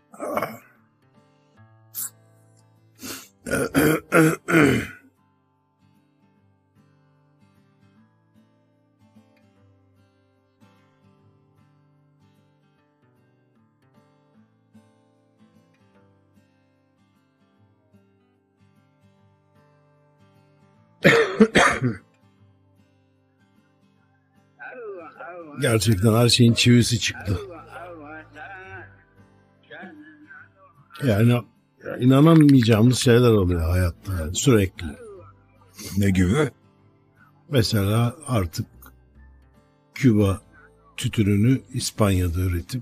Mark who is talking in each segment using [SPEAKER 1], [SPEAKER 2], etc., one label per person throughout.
[SPEAKER 1] Gerçekten her şeyin çivisi çıktı. Yani inanamayacağımız şeyler oluyor hayatta yani, sürekli.
[SPEAKER 2] Ne gibi?
[SPEAKER 1] Mesela artık Küba tütününü İspanya'da üretip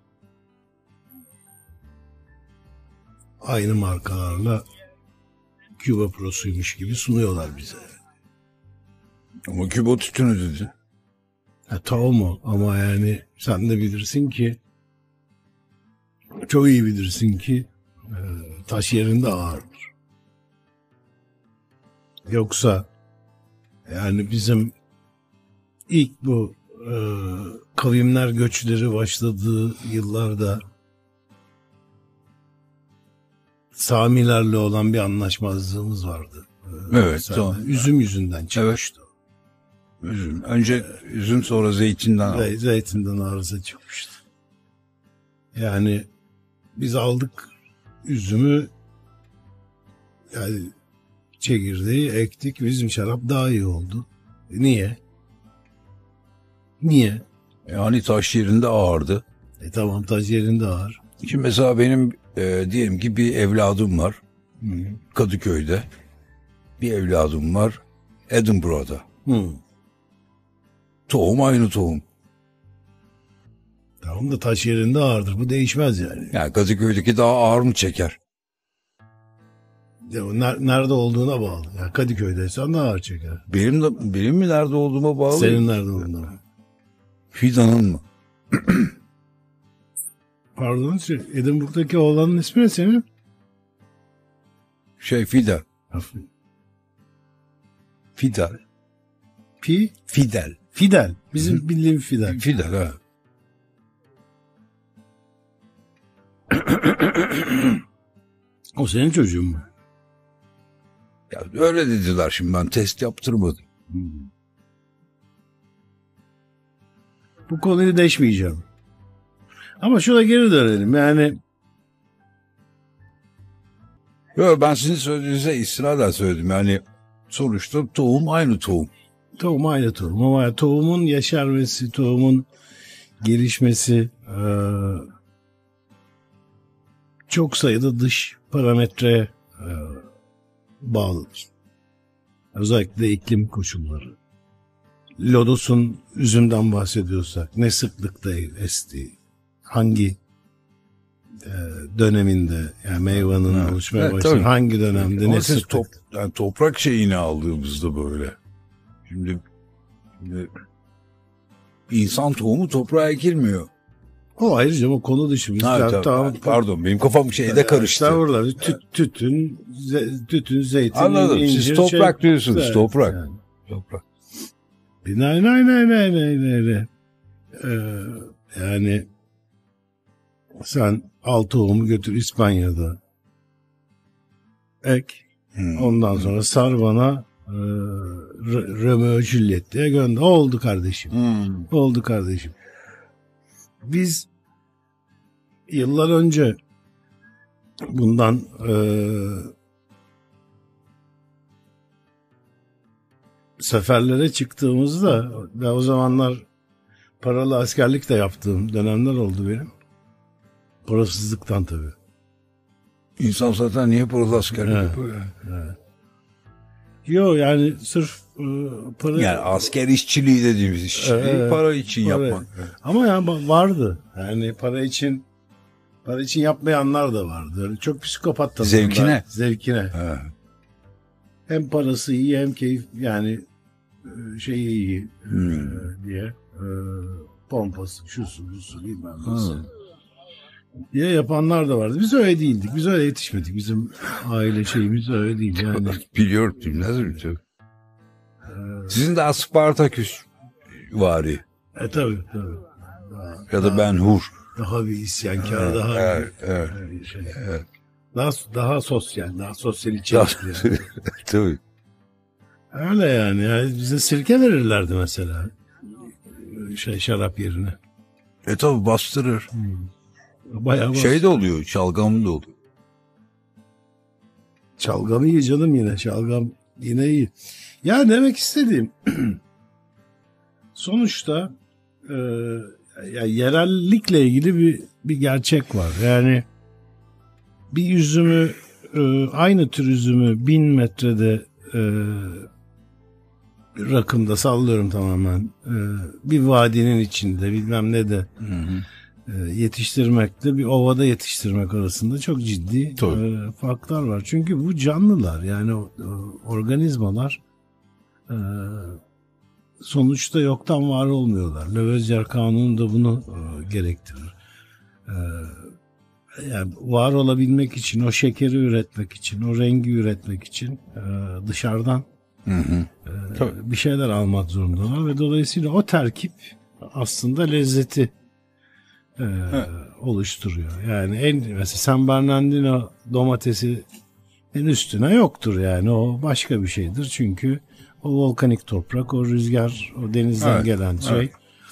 [SPEAKER 1] aynı markalarla Küba Pro'suymuş gibi sunuyorlar bize.
[SPEAKER 2] Ama Küba tütünü dedi.
[SPEAKER 1] Tamam o ama yani sen de bilirsin ki, çok iyi bilirsin ki taş yerinde ağırdır. Yoksa yani bizim ilk bu kavimler göçleri başladığı yıllarda Samilerle olan bir anlaşmazlığımız vardı.
[SPEAKER 2] Evet. Tamam.
[SPEAKER 1] Üzüm yüzünden çıkmıştı.
[SPEAKER 2] Evet. Üzüm. Önce üzüm, sonra zeytinden.
[SPEAKER 1] Zeytinden arıza çıkmıştı. Yani biz aldık üzümü, yani çekirdeği ektik, bizim şarap daha iyi oldu. Niye? Niye?
[SPEAKER 2] Yani taş yerinde ağırdı.
[SPEAKER 1] Tamam, taş yerinde ağır.
[SPEAKER 2] Şimdi mesela benim diyelim ki bir evladım var. Kadıköy'de. Bir evladım var Edinburgh'da. Tohum aynı tohum.
[SPEAKER 1] Tamam da taş yerinde ağırdır. Bu değişmez yani.
[SPEAKER 2] Yani Kadıköy'deki daha ağır mı çeker?
[SPEAKER 1] Ya, nerede olduğuna bağlı. Ya Kadıköy'deysen daha ağır çeker.
[SPEAKER 2] Benim mi nerede olduğuma bağlı?
[SPEAKER 1] Senin nerede olduğuna bağlı.
[SPEAKER 2] Fidan'ın mı?
[SPEAKER 1] Pardon, Edinburgh'daki oğlanın ismi ne senin?
[SPEAKER 2] Fidel. Fidel.
[SPEAKER 1] Fidel. Fidel. Bizim bildiğim Fidel.
[SPEAKER 2] Fidel ha.
[SPEAKER 1] O senin çocuğun mu?
[SPEAKER 2] Ya öyle dediler, şimdi ben test yaptırmadım.
[SPEAKER 1] Bu konuyu deşmeyeceğim. Ama şuna geri dönelim yani.
[SPEAKER 2] Yok, ben sizin söylediğinize istinaden söyledim. Yani sonuçta tohum aynı tohum.
[SPEAKER 1] Tohum aynı tohum ama tohumun yaşarması, tohumun gelişmesi çok sayıda dış parametreye bağlıdır. Özellikle iklim koşulları. Lodos'un üzümden bahsediyorsak ne sıklıkta estiği, hangi döneminde, yani meyvanın oluşmaya başladığı hangi dönemde ne sıklık.
[SPEAKER 2] Yani toprak şeyini aldığımızda böyle. Şimdi insan tohumu toprağa ekilmiyor.
[SPEAKER 1] O ayrıca o konu dışı.
[SPEAKER 2] Pardon, benim kafam şeyde karıştı.
[SPEAKER 1] Orada tütün, zeytin,
[SPEAKER 2] anladım.
[SPEAKER 1] incir.
[SPEAKER 2] Siz toprak diyorsunuz,
[SPEAKER 1] evet,
[SPEAKER 2] toprak.
[SPEAKER 1] Yani.
[SPEAKER 2] Toprak.
[SPEAKER 1] Ne. Yani sen al tohumu götür İspanya'da ek. Ondan sonra sar bana Romeo Juliet diye gönder. Oldu kardeşim. Oldu kardeşim. Biz yıllar önce bundan seferlere çıktığımızda ve o zamanlar paralı askerlik de yaptığım dönemler oldu benim. Parasızlıktan tabii.
[SPEAKER 2] İnsan zaten niye paralı askerlik yapıyor yani?
[SPEAKER 1] Evet. Yok yani sırf para...
[SPEAKER 2] Yani asker işçiliği dediğimiz işçiliği para için yapmak.
[SPEAKER 1] Ama yani vardı. Yani para için yapmayanlar da vardı. Yani çok psikopat tanımlar. Zevkine.
[SPEAKER 2] He.
[SPEAKER 1] Hem parası iyi hem keyif, yani şeyi iyi diye pompası, şusu, busu bilmem nasıl diye yapanlar da vardı. Biz öyle değildik. Biz öyle yetişmedik. Bizim aile şeyimiz öyle değil yani.
[SPEAKER 2] Biliyorum, bilmez mi? Sizin de Spartaküs vari.
[SPEAKER 1] Tabii.
[SPEAKER 2] Ya da Ben Hur.
[SPEAKER 1] Daha bir isyankar, daha
[SPEAKER 2] evet,
[SPEAKER 1] bir
[SPEAKER 2] evet.
[SPEAKER 1] şey.
[SPEAKER 2] Evet.
[SPEAKER 1] Daha sosyal, daha sosyal içerikli. Yani.
[SPEAKER 2] Tabii.
[SPEAKER 1] Öyle yani. Bize sirke verirlerdi mesela. Şarap yerine.
[SPEAKER 2] Tabii bastırır.
[SPEAKER 1] Bayağı
[SPEAKER 2] Şey de oluyor, şalgam da oluyor.
[SPEAKER 1] Çalgam iyi canım yine. Çalgam yine iyi. Ya demek istediğim sonuçta ya yerellikle ilgili bir gerçek var. Yani bir üzümü aynı tür üzümü 1000 metrede rakımda sallıyorum tamamen bir vadinin içinde bilmem ne de yetiştirmekle bir ovada yetiştirmek arasında çok ciddi farklar var. Çünkü bu canlılar yani organizmalar sonuçta yoktan var olmuyorlar. Lavoisier kanunu da bunu gerektirir. Yani var olabilmek için, o şekeri üretmek için, o rengi üretmek için dışarıdan bir şeyler almak zorundalar ve dolayısıyla o terkip aslında lezzeti oluşturuyor. Yani mesela San Bernardino domatesi en üstüne yoktur yani o başka bir şeydir çünkü o volkanik toprak, o rüzgar, o denizden gelen şey,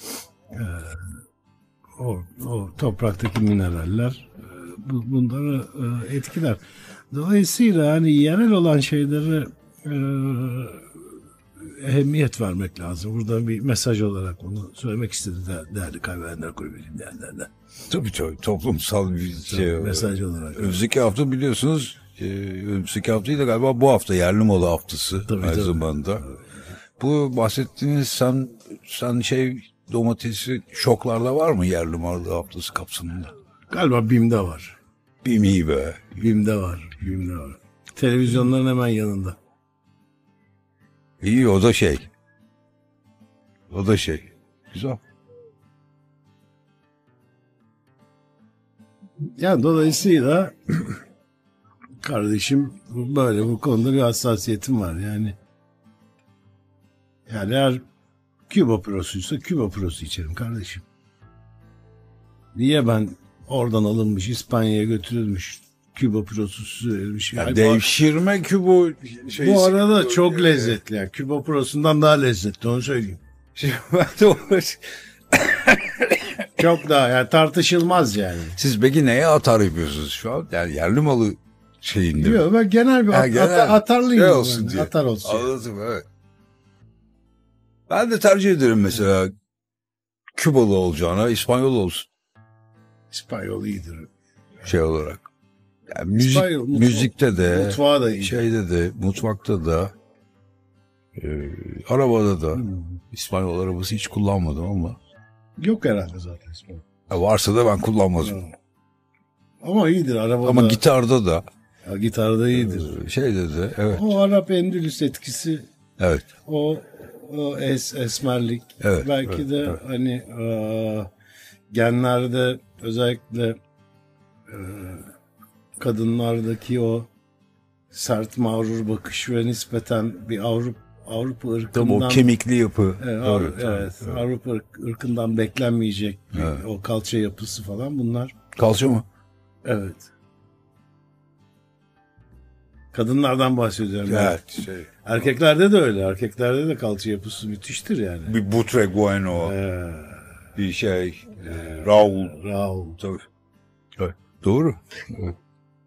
[SPEAKER 1] o topraktaki mineraller bunları etkiler. Dolayısıyla hani yerel olan şeylere ehemmiyet vermek lazım. Burada bir mesaj olarak onu söylemek istedim değerli Kahvehaneler Kulübü dinleyenlerine.
[SPEAKER 2] Tabii toplumsal bir şey.
[SPEAKER 1] Mesaj olarak.
[SPEAKER 2] Önümüzdeki hafta biliyorsunuz önümüzdeki hafta değil de galiba bu hafta yerli malı haftası aynı zamanda. Bu bahsettiğiniz sen domatesi şoklarda var mı yerli malı haftası kapsamında?
[SPEAKER 1] Galiba BİM'de var.
[SPEAKER 2] BİM iyi be.
[SPEAKER 1] BİM'de var. Televizyonların hemen yanında.
[SPEAKER 2] İyi o da şey. Güzel.
[SPEAKER 1] Yani dolayısıyla kardeşim bu konuda bir hassasiyetim var yani eğer Küba prosuysa Küba prosu içerim kardeşim. Niye ben oradan alınmış İspanya'ya götürülmüş Küba prosu süzülmüş.
[SPEAKER 2] Yani devşirme Küba
[SPEAKER 1] bu arada çok lezzetli yani Küba prosundan daha lezzetli onu söyleyeyim. Çok daha yani tartışılmaz yani.
[SPEAKER 2] Siz peki neye atar yapıyorsunuz şu an? Yani yerli malı şeyinde.
[SPEAKER 1] Yok ben genel bir atarlıyım.
[SPEAKER 2] Olsun diye.
[SPEAKER 1] Atar olsun.
[SPEAKER 2] Anladım evet. Ben de tercih ederim mesela Kübalı olacağına İspanyol olsun.
[SPEAKER 1] İspanyol iyidir.
[SPEAKER 2] Şey olarak. Yani
[SPEAKER 1] İspanyol,
[SPEAKER 2] müzikte de,
[SPEAKER 1] mutfağı da iyi.
[SPEAKER 2] Şeyde de, mutfakta da, arabada da. İspanyol arabası hiç kullanmadım ama.
[SPEAKER 1] Yok herhalde zaten İspanyol.
[SPEAKER 2] Varsa da ben kullanmazım.
[SPEAKER 1] Ama iyidir arabada.
[SPEAKER 2] Ama gitarda da.
[SPEAKER 1] Ya, gitarda iyidir.
[SPEAKER 2] Şeyde de evet.
[SPEAKER 1] O Arap Endülüs etkisi.
[SPEAKER 2] Evet.
[SPEAKER 1] O esmerlik.
[SPEAKER 2] Evet.
[SPEAKER 1] Belki de hani genlerde özellikle kadınlardaki o sert mağrur bakış ve nispeten bir Avrupa ırkından.
[SPEAKER 2] Tabii o kemikli yapı.
[SPEAKER 1] Evet. Avrupa ırkından beklenmeyecek o kalça yapısı falan bunlar.
[SPEAKER 2] Kalça mı?
[SPEAKER 1] Evet. Kadınlardan bahsediyorum.
[SPEAKER 2] Evet.
[SPEAKER 1] Erkeklerde de öyle. Erkeklerde de kalça yapısı müthiştir yani.
[SPEAKER 2] Bir Butragueno. Bir Raul. Tabii. Evet. Doğru. Evet.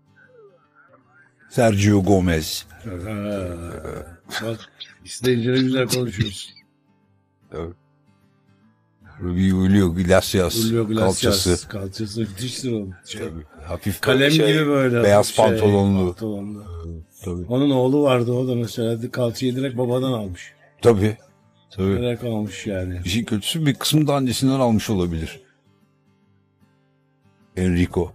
[SPEAKER 2] Sergio Gomez.
[SPEAKER 1] Bak isteyince güzel konuşuyorsun.
[SPEAKER 2] Evet. Julio Iglesias
[SPEAKER 1] kalçası müthiştir onun.
[SPEAKER 2] Hafif
[SPEAKER 1] kalem gibi böyle.
[SPEAKER 2] Beyaz pantolonlu.
[SPEAKER 1] Tabii. Onun oğlu vardı o da mesela kalçayı direkt babadan almış.
[SPEAKER 2] Tabii.
[SPEAKER 1] Direkt almış yani.
[SPEAKER 2] İşin kötüsü bir kısmı da annesinden almış olabilir. Enrico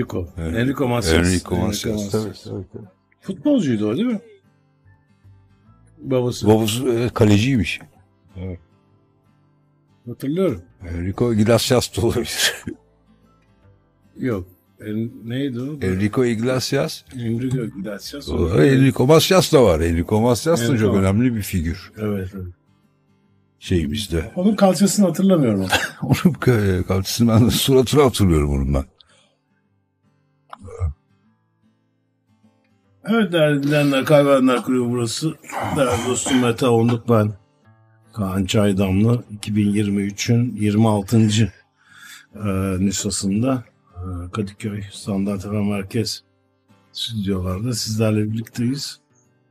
[SPEAKER 2] Macias. Tabii.
[SPEAKER 1] Futbolcuydu o değil mi? Babası
[SPEAKER 2] kaleciymiş.
[SPEAKER 1] Evet. Hatırlıyorum.
[SPEAKER 2] Enrico Iglesias da olabilir.
[SPEAKER 1] Yok. Neydi o?
[SPEAKER 2] Enrico Iglesias.
[SPEAKER 1] Enrico
[SPEAKER 2] Macias da var. Enrico Macias da çok önemli bir figür.
[SPEAKER 1] Evet.
[SPEAKER 2] şeyimizde.
[SPEAKER 1] Onun kalçasını hatırlamıyorum.
[SPEAKER 2] Onun kalçasını ben de suratını hatırlıyorum onun ben.
[SPEAKER 1] Evet değerli dinleyenler, Kaybedenler Kulübü burası. Değerli dostum Mete Onluk ben. Kaan Çaydamlı 2023'ün 26. nüshasında Kadıköy Standart FM Merkez stüdyolarda sizlerle birlikteyiz.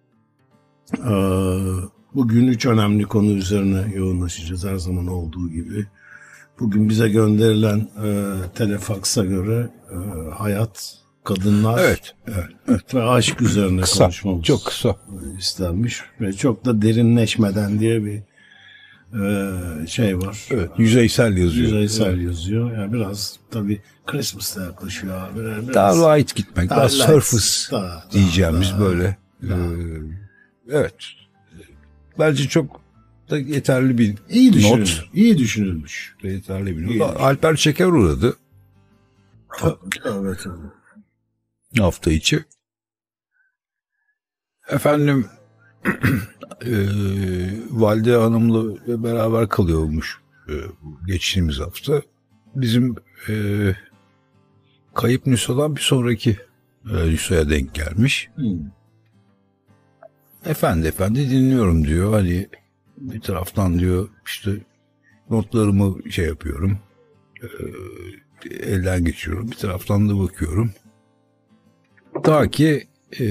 [SPEAKER 1] Bugün 3 önemli konu üzerine yoğunlaşacağız her zaman olduğu gibi. Bugün bize gönderilen telefaksa göre hayat, kadınlar evet. Ve aşk üzerine konuşmamız
[SPEAKER 2] çok kısa
[SPEAKER 1] istenmiş. Ve çok da derinleşmeden diye bir şey var.
[SPEAKER 2] Evet, yüzeysel yazıyor.
[SPEAKER 1] Yüzeysel yazıyor. Yani biraz tabii Christmas'ta yaklaşıyor abi. Biraz
[SPEAKER 2] daha light gitmek, daha surface diyeceğimiz böyle. Evet. Bence çok da yeterli bir not.
[SPEAKER 1] İyi düşünülmüş.
[SPEAKER 2] Yeterli bir not. Alper Çeker uğradı.
[SPEAKER 1] Evet.
[SPEAKER 2] Hafta içi. Efendim Valide Hanım'la beraber kalıyormuş geçtiğimiz hafta. Bizim kayıp nüshadan bir sonraki nüshaya denk gelmiş. Efendi dinliyorum diyor. Hani bir taraftan diyor işte notlarımı şey yapıyorum. Elden geçiriyorum. Bir taraftan da bakıyorum. Ta ki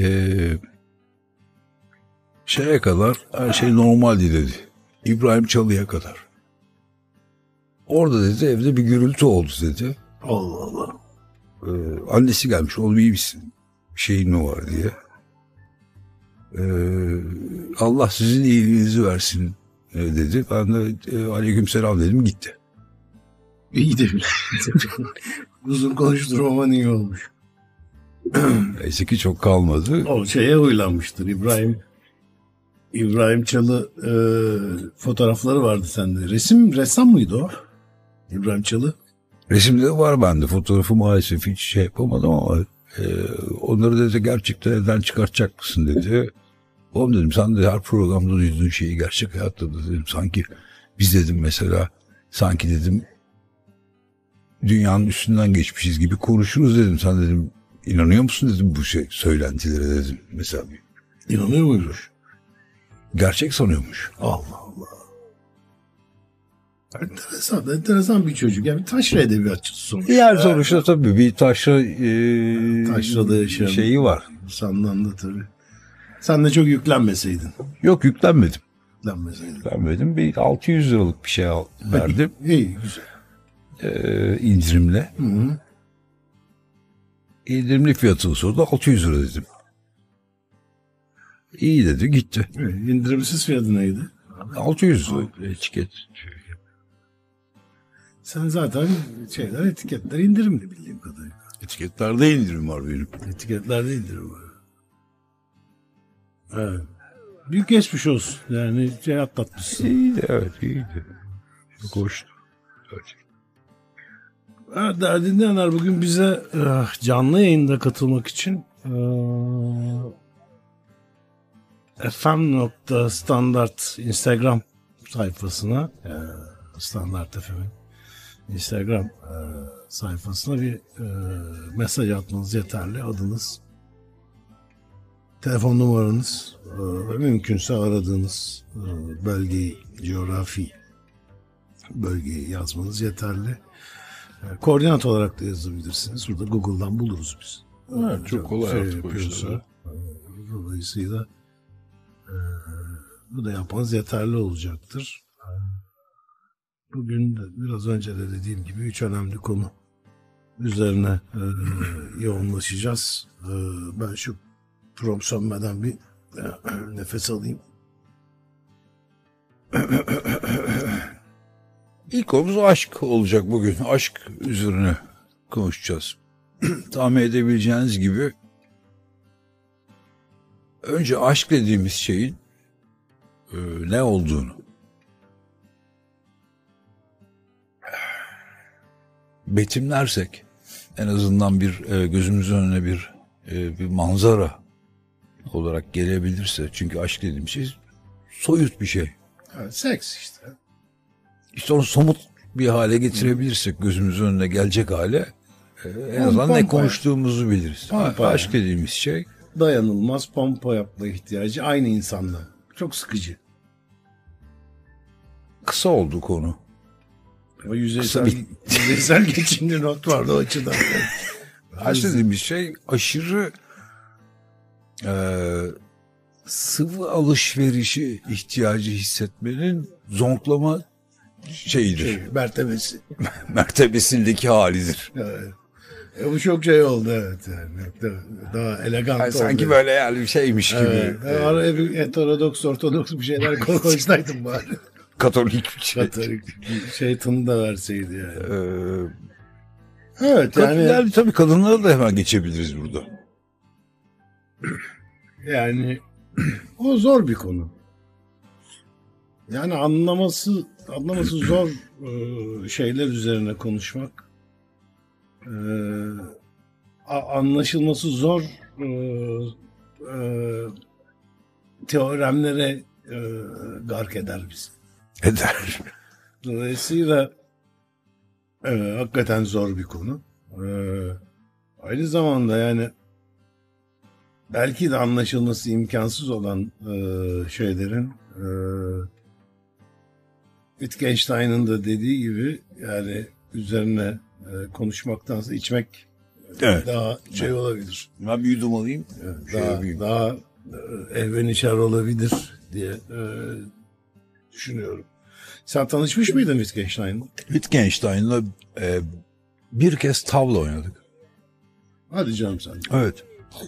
[SPEAKER 2] şeye kadar her şey normaldi dedi. İbrahim Çalı'ya kadar. Orada dedi evde bir gürültü oldu dedi.
[SPEAKER 1] Allah Allah.
[SPEAKER 2] Annesi gelmiş. Oğlum iyi misin? Bir şeyin mi var diye. Allah sizin iyiliğinizi versin dedi. Ben de aleykümselam dedim, gitti.
[SPEAKER 1] İyi de bile. Uzun konuşturmaman iyi olmuş.
[SPEAKER 2] Neyse ki çok kalmadı.
[SPEAKER 1] O şeye huylanmıştır. İbrahim Çalı fotoğrafları vardı sende. Ressam mıydı o? İbrahim Çalı.
[SPEAKER 2] Resimleri var bende. Fotoğrafı maalesef hiç şey yapamadım ama onları dedi gerçekten evden çıkartacak mısın dedi. Oğlum dedim sen de her programda duyduğun şeyi gerçek hayatta da dedim. Sanki biz dedim mesela sanki dedim dünyanın üstünden geçmişiz gibi konuşuruz dedim. Sen dedim inanıyor musun dedim bu söylentilere dedim. Mesela
[SPEAKER 1] İnanıyor muymuş?
[SPEAKER 2] Gerçek sanıyormuş.
[SPEAKER 1] Allah Allah. Enteresan bir çocuk. Yani taşra edebiyatçısı sonuçta.
[SPEAKER 2] Yani sonuçta tabii bir
[SPEAKER 1] taşrada yaşayan
[SPEAKER 2] şeyi var.
[SPEAKER 1] Senden de tabii. Sen de çok yüklenmeseydin.
[SPEAKER 2] Yok yüklenmedim.
[SPEAKER 1] Yüklenmedim.
[SPEAKER 2] Bir 600 liralık bir şey verdim.
[SPEAKER 1] İyi güzel.
[SPEAKER 2] İndirimle.
[SPEAKER 1] Hı-hı.
[SPEAKER 2] İndirimli fiyatını sordu 600 lira dedim. İyi dedi gitti.
[SPEAKER 1] İndirimsiz fiyatı neydi?
[SPEAKER 2] 600 etiket.
[SPEAKER 1] Sen zaten etiketler indirimli bildiğim kadarıyla.
[SPEAKER 2] Etiketlerde indirim var benim.
[SPEAKER 1] Etiketlerde indirim var. Evet. Büyük geçmiş olsun. Yani atlatmışsın.
[SPEAKER 2] İyiydi evet iyiydi. Çok hoştu.
[SPEAKER 1] Evet değerli dinleyenler bugün bize canlı yayında katılmak için FM.Standart Instagram sayfasına Standart FM'in Instagram sayfasına bir mesaj atmanız yeterli. Adınız, telefon numaranız ve mümkünse aradığınız bölgeyi, coğrafi bölgeyi yazmanız yeterli. Koordinat olarak da yazabilirsiniz. Burada Google'dan buluruz biz.
[SPEAKER 2] Evet, çok kolay artık o işler.
[SPEAKER 1] Dolayısıyla bu da yapmanız yeterli olacaktır. Bugün de biraz önce de dediğim gibi 3 önemli konu üzerine yoğunlaşacağız. Ben şu prom sönmeden bir nefes alayım.
[SPEAKER 2] İlk konumuz aşk olacak bugün. Aşk üzerine konuşacağız. Tahmin edebileceğiniz gibi önce aşk dediğimiz şeyin ne olduğunu betimlersek en azından bir gözümüzün önüne bir manzara olarak gelebilirse, çünkü aşk dediğim şey soyut bir şey.
[SPEAKER 1] Evet, seks işte.
[SPEAKER 2] işte onu somut bir hale getirebilirsek, gözümüzün önüne gelecek hale, en azından ne konuştuğumuzu biliriz. Aşk dediğimiz şey
[SPEAKER 1] dayanılmaz pompa yapma ihtiyacı aynı insanda. Çok sıkıcı.
[SPEAKER 2] Kısa oldu konu.
[SPEAKER 1] O yüzeysel geçimli not vardı o açıdan.
[SPEAKER 2] Aşk dediğimiz şey aşırı sıvı alışverişi ihtiyacı hissetmenin zonklama şeyidir.
[SPEAKER 1] Mertebesi.
[SPEAKER 2] Mertebesindeki halidir.
[SPEAKER 1] Evet. Bu çok şey oldu, evet. Yani. Daha elegant oldu.
[SPEAKER 2] Sanki böyle yani bir şeymiş gibi.
[SPEAKER 1] Araya bir heterodoks, ortodoks bir şeyler koysaydım bari.
[SPEAKER 2] Katolik bir şey.
[SPEAKER 1] Katolik şeytanı da verseydi yani. Evet
[SPEAKER 2] yani. Tabii kadınlara da hemen geçebiliriz burada.
[SPEAKER 1] Yani o zor bir konu. Yani anlaması zor şeyler üzerine konuşmak. Anlaşılması zor teoremlere gark eder bizi.
[SPEAKER 2] Eder.
[SPEAKER 1] Dolayısıyla hakikaten zor bir konu. Aynı zamanda yani belki de anlaşılması imkansız olan şeylerin Wittgenstein'ın da dediği gibi yani üzerine konuşmaktansa içmek daha şey olabilir.
[SPEAKER 2] Ben bir yudum alayım.
[SPEAKER 1] Daha ehvenişer olabilir diye düşünüyorum. Sen tanışmış mıydın Wittgenstein'la?
[SPEAKER 2] Wittgenstein'la bir kez tavla oynadık.
[SPEAKER 1] Hadi canım sen.
[SPEAKER 2] Evet.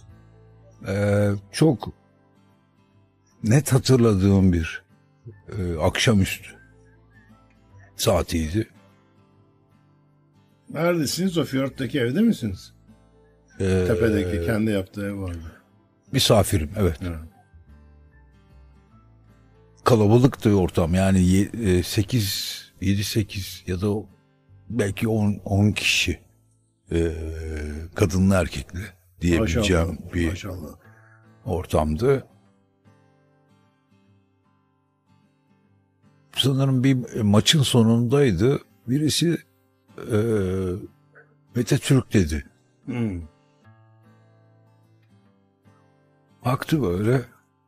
[SPEAKER 2] Çok net hatırladığım bir akşamüstü saatiydi.
[SPEAKER 1] Neredesiniz? O Fjord'daki evde misiniz? Tepedeki kendi yaptığı ev vardı.
[SPEAKER 2] Misafirim, evet. Kalabalıktı ortam, yani 7-8 ya da belki 10 kişi, kadınlı erkekli diyebileceğim bir ortamdı. Sanırım bir maçın sonundaydı. Birisi Mete Türk dedi. Baktı böyle.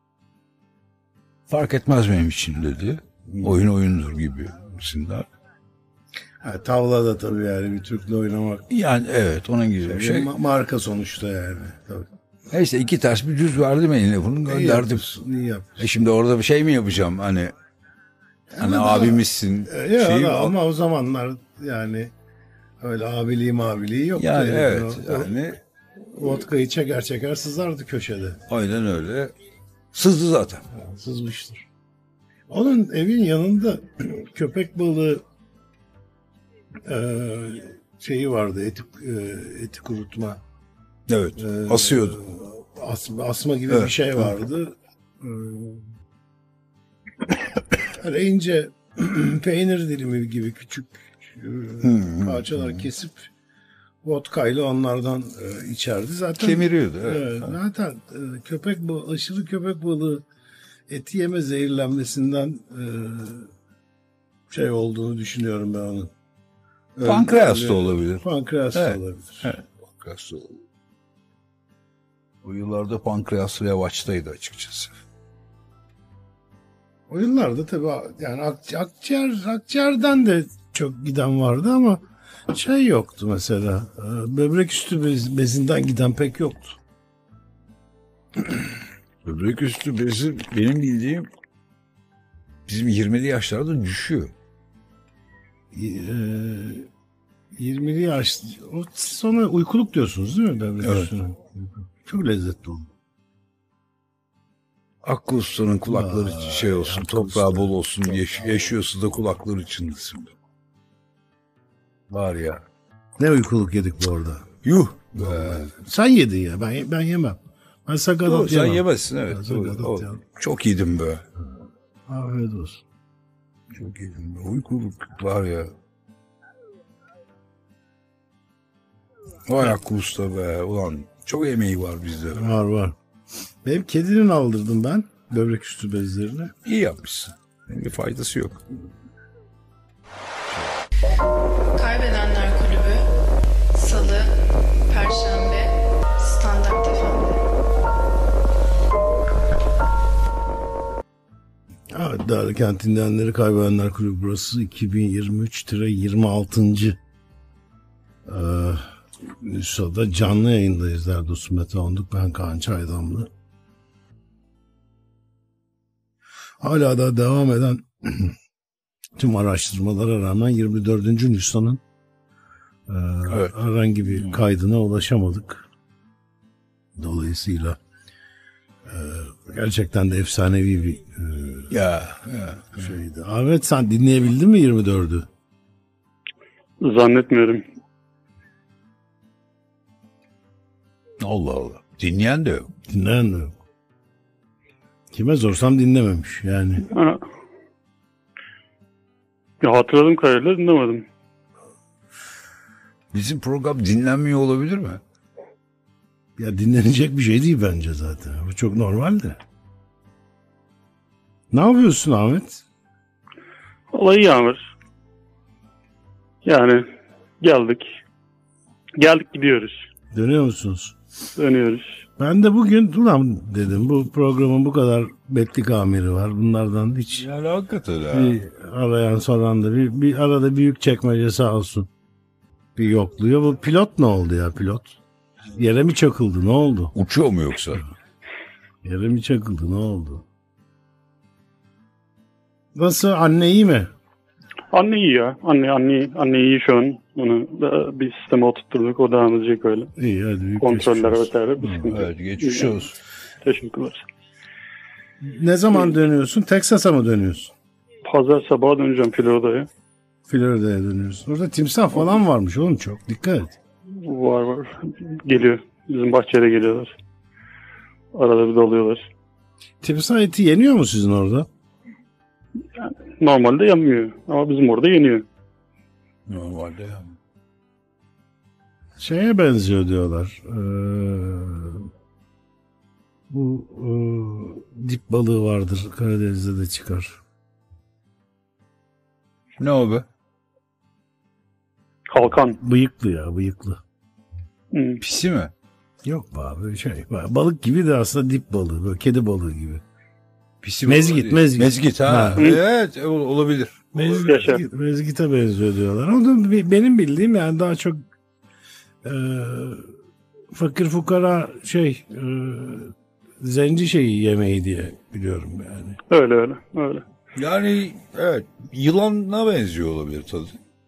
[SPEAKER 2] Fark etmez benim için dedi. Oyun oyundur gibisinden.
[SPEAKER 1] Tavla da tabii yani bir Türk'le oynamak.
[SPEAKER 2] Yani evet, onun gibi bir şey.
[SPEAKER 1] Marka sonuçta yani. Tabii.
[SPEAKER 2] Neyse, 2 ters bir düz verdim eline, bunu gönderdim.
[SPEAKER 1] İyi yapmışsın.
[SPEAKER 2] Şimdi orada bir şey mi yapacağım hani abimizsin.
[SPEAKER 1] Ama o zamanlar yani öyle abiliği yoktu.
[SPEAKER 2] Yani evet. Yani
[SPEAKER 1] vodkayı çeker sızardı köşede.
[SPEAKER 2] Aynen öyle. Sızdı zaten.
[SPEAKER 1] Sızmıştır. Onun evin yanında köpek balığı şeyi vardı. Eti kurutma.
[SPEAKER 2] Evet. Asıyordu.
[SPEAKER 1] Asma gibi bir şey vardı. Hani ince peynir dilimi gibi küçük parçalar kesip vodkayla onlardan içerdi. Zaten
[SPEAKER 2] kemiriyordu. Evet.
[SPEAKER 1] Zaten aşırı köpek balığı eti yeme zehirlenmesinden şey olduğunu düşünüyorum ben onun.
[SPEAKER 2] Pankreas da olabilir.
[SPEAKER 1] Pankreas da olabilir.
[SPEAKER 2] Evet. Pankreas da olabilir. O yıllarda pankreas revaçtaydı açıkçası.
[SPEAKER 1] O yıllarda tabii yani akciğerden de çok giden vardı ama şey yoktu mesela. Böbrek üstü bezinden giden pek yoktu.
[SPEAKER 2] Böbrek üstü bezi benim bildiğim bizim 20'li yaşlarda düşüyor.
[SPEAKER 1] 20'li yaş. Sonra uykuluk diyorsunuz değil mi böbrek üstüne? Çok lezzetli oldu.
[SPEAKER 2] Hakkı Usta'nın kulakları şey olsun, toprağı bol olsun diye yaşıyorsa da kulakları çınlasın. Var ya.
[SPEAKER 1] Ne uykuluk yedik bu arada.
[SPEAKER 2] Yuh.
[SPEAKER 1] Sen yedin ya, ben yemem. Ben sakatat yemem.
[SPEAKER 2] Sen yemezsin, evet. Çok yedim be.
[SPEAKER 1] Afiyet olsun.
[SPEAKER 2] Çok yedim be. Uykuluk var ya. Vay Hakkı Usta be. Ulan çok emeği var bizde.
[SPEAKER 1] Var. Benim kedinin aldırdım ben böbrek üstü bezlerini.
[SPEAKER 2] İyi yapmışsın. Bir faydası yok.
[SPEAKER 3] Kaybedenler Kulübü Salı, Perşembe, Standart FM.
[SPEAKER 1] Evet, değerli Kent dinleyenleri, Kaybedenler Kulübü burası 2023-26. Nüsha'da canlı yayındayız değerli dostum. Mete Onduk, ben Kaan Çaydamlı. Hala da devam eden tüm araştırmalara rağmen 24. Nüsha'nın evet, herhangi bir kaydına ulaşamadık. Dolayısıyla gerçekten de efsanevi bir şeydi. Ahmet, sen dinleyebildin mi 24'ü?
[SPEAKER 4] Zannetmiyorum.
[SPEAKER 2] Allah Allah. Dinleyen de yok.
[SPEAKER 1] Dinleyen de yok. Kime sorsam dinlememiş yani.
[SPEAKER 4] Ha. Ya hatırladığım kadarıyla dinlemedim.
[SPEAKER 2] Bizim program dinlenmiyor olabilir mi?
[SPEAKER 1] Ya dinlenecek bir şey değil bence zaten. Bu çok normal de. Ne yapıyorsun Ahmet?
[SPEAKER 4] Vallahi Yağmur. Yani geldik gidiyoruz.
[SPEAKER 1] Dönüyor musunuz?
[SPEAKER 4] Dönüyoruz.
[SPEAKER 1] Ben de bugün ulan dedim, bu programın bu kadar betlik amiri var. Bunlardan hiç
[SPEAKER 2] Yani hakikaten ha.
[SPEAKER 1] bir arayan soran da bir arada büyük çekmece sağ olsun bir yokluyor. Bu pilot ne oldu ya, pilot? Yere mi çakıldı, ne oldu?
[SPEAKER 2] Uçuyor mu yoksa?
[SPEAKER 1] Yere mi çakıldı, ne oldu? Nasıl, anne iyi mi?
[SPEAKER 4] Anne iyi ya. Anne iyi şu an. Onu da bir sisteme oturtturduk. O devam edecek öyle.
[SPEAKER 1] İyi, hadi büyük
[SPEAKER 4] Kontroller
[SPEAKER 1] geçmiş olsun.
[SPEAKER 4] vesaire. Bir sıkıntı.
[SPEAKER 2] Evet, geçmiş olsun.
[SPEAKER 4] Teşekkürler.
[SPEAKER 1] Ne zaman dönüyorsun? Texas'a mı dönüyorsun?
[SPEAKER 4] Pazar sabahı döneceğim Florida'ya.
[SPEAKER 1] Florida'ya dönüyorsun. Orada timsah falan varmış oğlum, çok dikkat et.
[SPEAKER 4] Var. Geliyor. Bizim bahçeye geliyorlar. Arada bir dalıyorlar.
[SPEAKER 1] Timsah eti yeniyor mu sizin orada?
[SPEAKER 4] Normalde yanmıyor. Ama bizim orada yeniyor.
[SPEAKER 2] Normalde yani.
[SPEAKER 1] Şeye benziyor diyorlar. Bu dip balığı vardır. Karadeniz'de de çıkar.
[SPEAKER 2] Ne o be?
[SPEAKER 4] Kalkan.
[SPEAKER 1] Bıyıklı ya, bıyıklı.
[SPEAKER 2] Pisi mi?
[SPEAKER 1] Yok be abi, balık gibi de aslında dip balığı. Böyle kedi balığı gibi.
[SPEAKER 2] Pisi
[SPEAKER 1] Mezgit.
[SPEAKER 2] Mezgit ha.
[SPEAKER 1] Ha.
[SPEAKER 2] Evet, olabilir.
[SPEAKER 1] Mezgit'e benziyor diyorlar. O da benim bildiğim yani daha çok fakir fukara zenci şeyi yemeği diye biliyorum yani.
[SPEAKER 4] Öyle.
[SPEAKER 2] Yani evet, yılana benziyor olabilir tadı.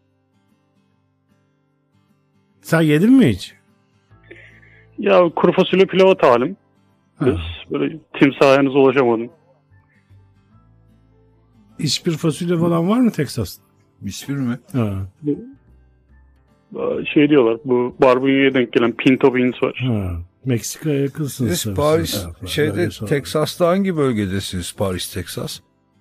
[SPEAKER 1] Sen yedin mi hiç?
[SPEAKER 4] Ya kuru fasulye pilava talim. Biz böyle timsaha henüz ulaşamadım.
[SPEAKER 1] İspir fasulye falan var mı Teksas'ta?
[SPEAKER 2] İspir mi?
[SPEAKER 1] Ha.
[SPEAKER 4] Şey diyorlar, bu barbunya'ya denk gelen pinto beans var.
[SPEAKER 1] Ha. Meksika'ya yakınsın.
[SPEAKER 2] Siz Paris Teksas'ta hangi bölgedesiniz? Paris, Teksas.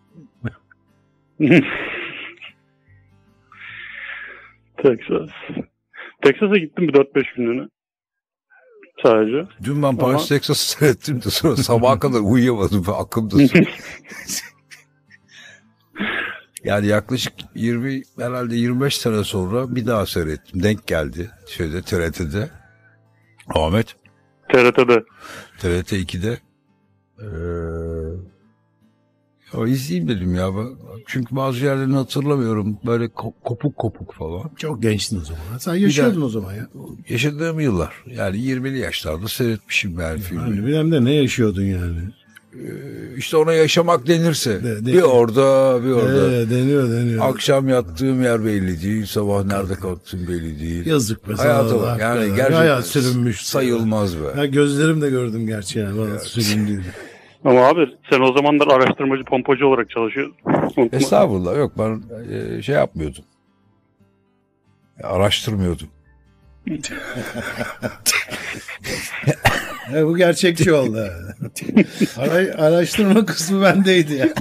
[SPEAKER 4] Teksas'a gittim bir 4-5 günlüğüne. Sadece.
[SPEAKER 2] Dün ben Paris, Teksas'ı seyrettim de sonra sabaha kadar uyuyamadım ve aklımda. Yani yaklaşık herhalde 25 sene sonra bir daha seyrettim. Denk geldi TRT'de. Ahmet.
[SPEAKER 4] TRT'de.
[SPEAKER 2] TRT 2'de. İzleyeyim dedim ya. Çünkü bazı yerlerini hatırlamıyorum. Böyle kopuk falan.
[SPEAKER 1] Çok gençtin o zaman. Sen yaşıyordun o zaman ya.
[SPEAKER 2] Yaşadığım yıllar. Yani 20'li yaşlarda seyretmişim ben filmi.
[SPEAKER 1] Hani bilmem de ne yaşıyordun yani.
[SPEAKER 2] İşte ona yaşamak denirse. Bir orada.
[SPEAKER 1] Deniyor.
[SPEAKER 2] Akşam yattığım yer belli değil. Sabah nerede kalktığım belli değil.
[SPEAKER 1] Yazık be.
[SPEAKER 2] Hayata bak. Yani gerçekten
[SPEAKER 1] hayat sürünmüş.
[SPEAKER 2] sayılmaz be.
[SPEAKER 1] Ya gözlerimle gördüm gerçi yani. Bana süründüydü.
[SPEAKER 4] Ama abi sen o zamanlar araştırmacı pompacı olarak çalışıyordun.
[SPEAKER 2] Estağfurullah. Yok, ben şey yapmıyordum. Araştırmıyordum.
[SPEAKER 1] Bu gerçekçi oldu. Araştırma kısmı bendeydi ya.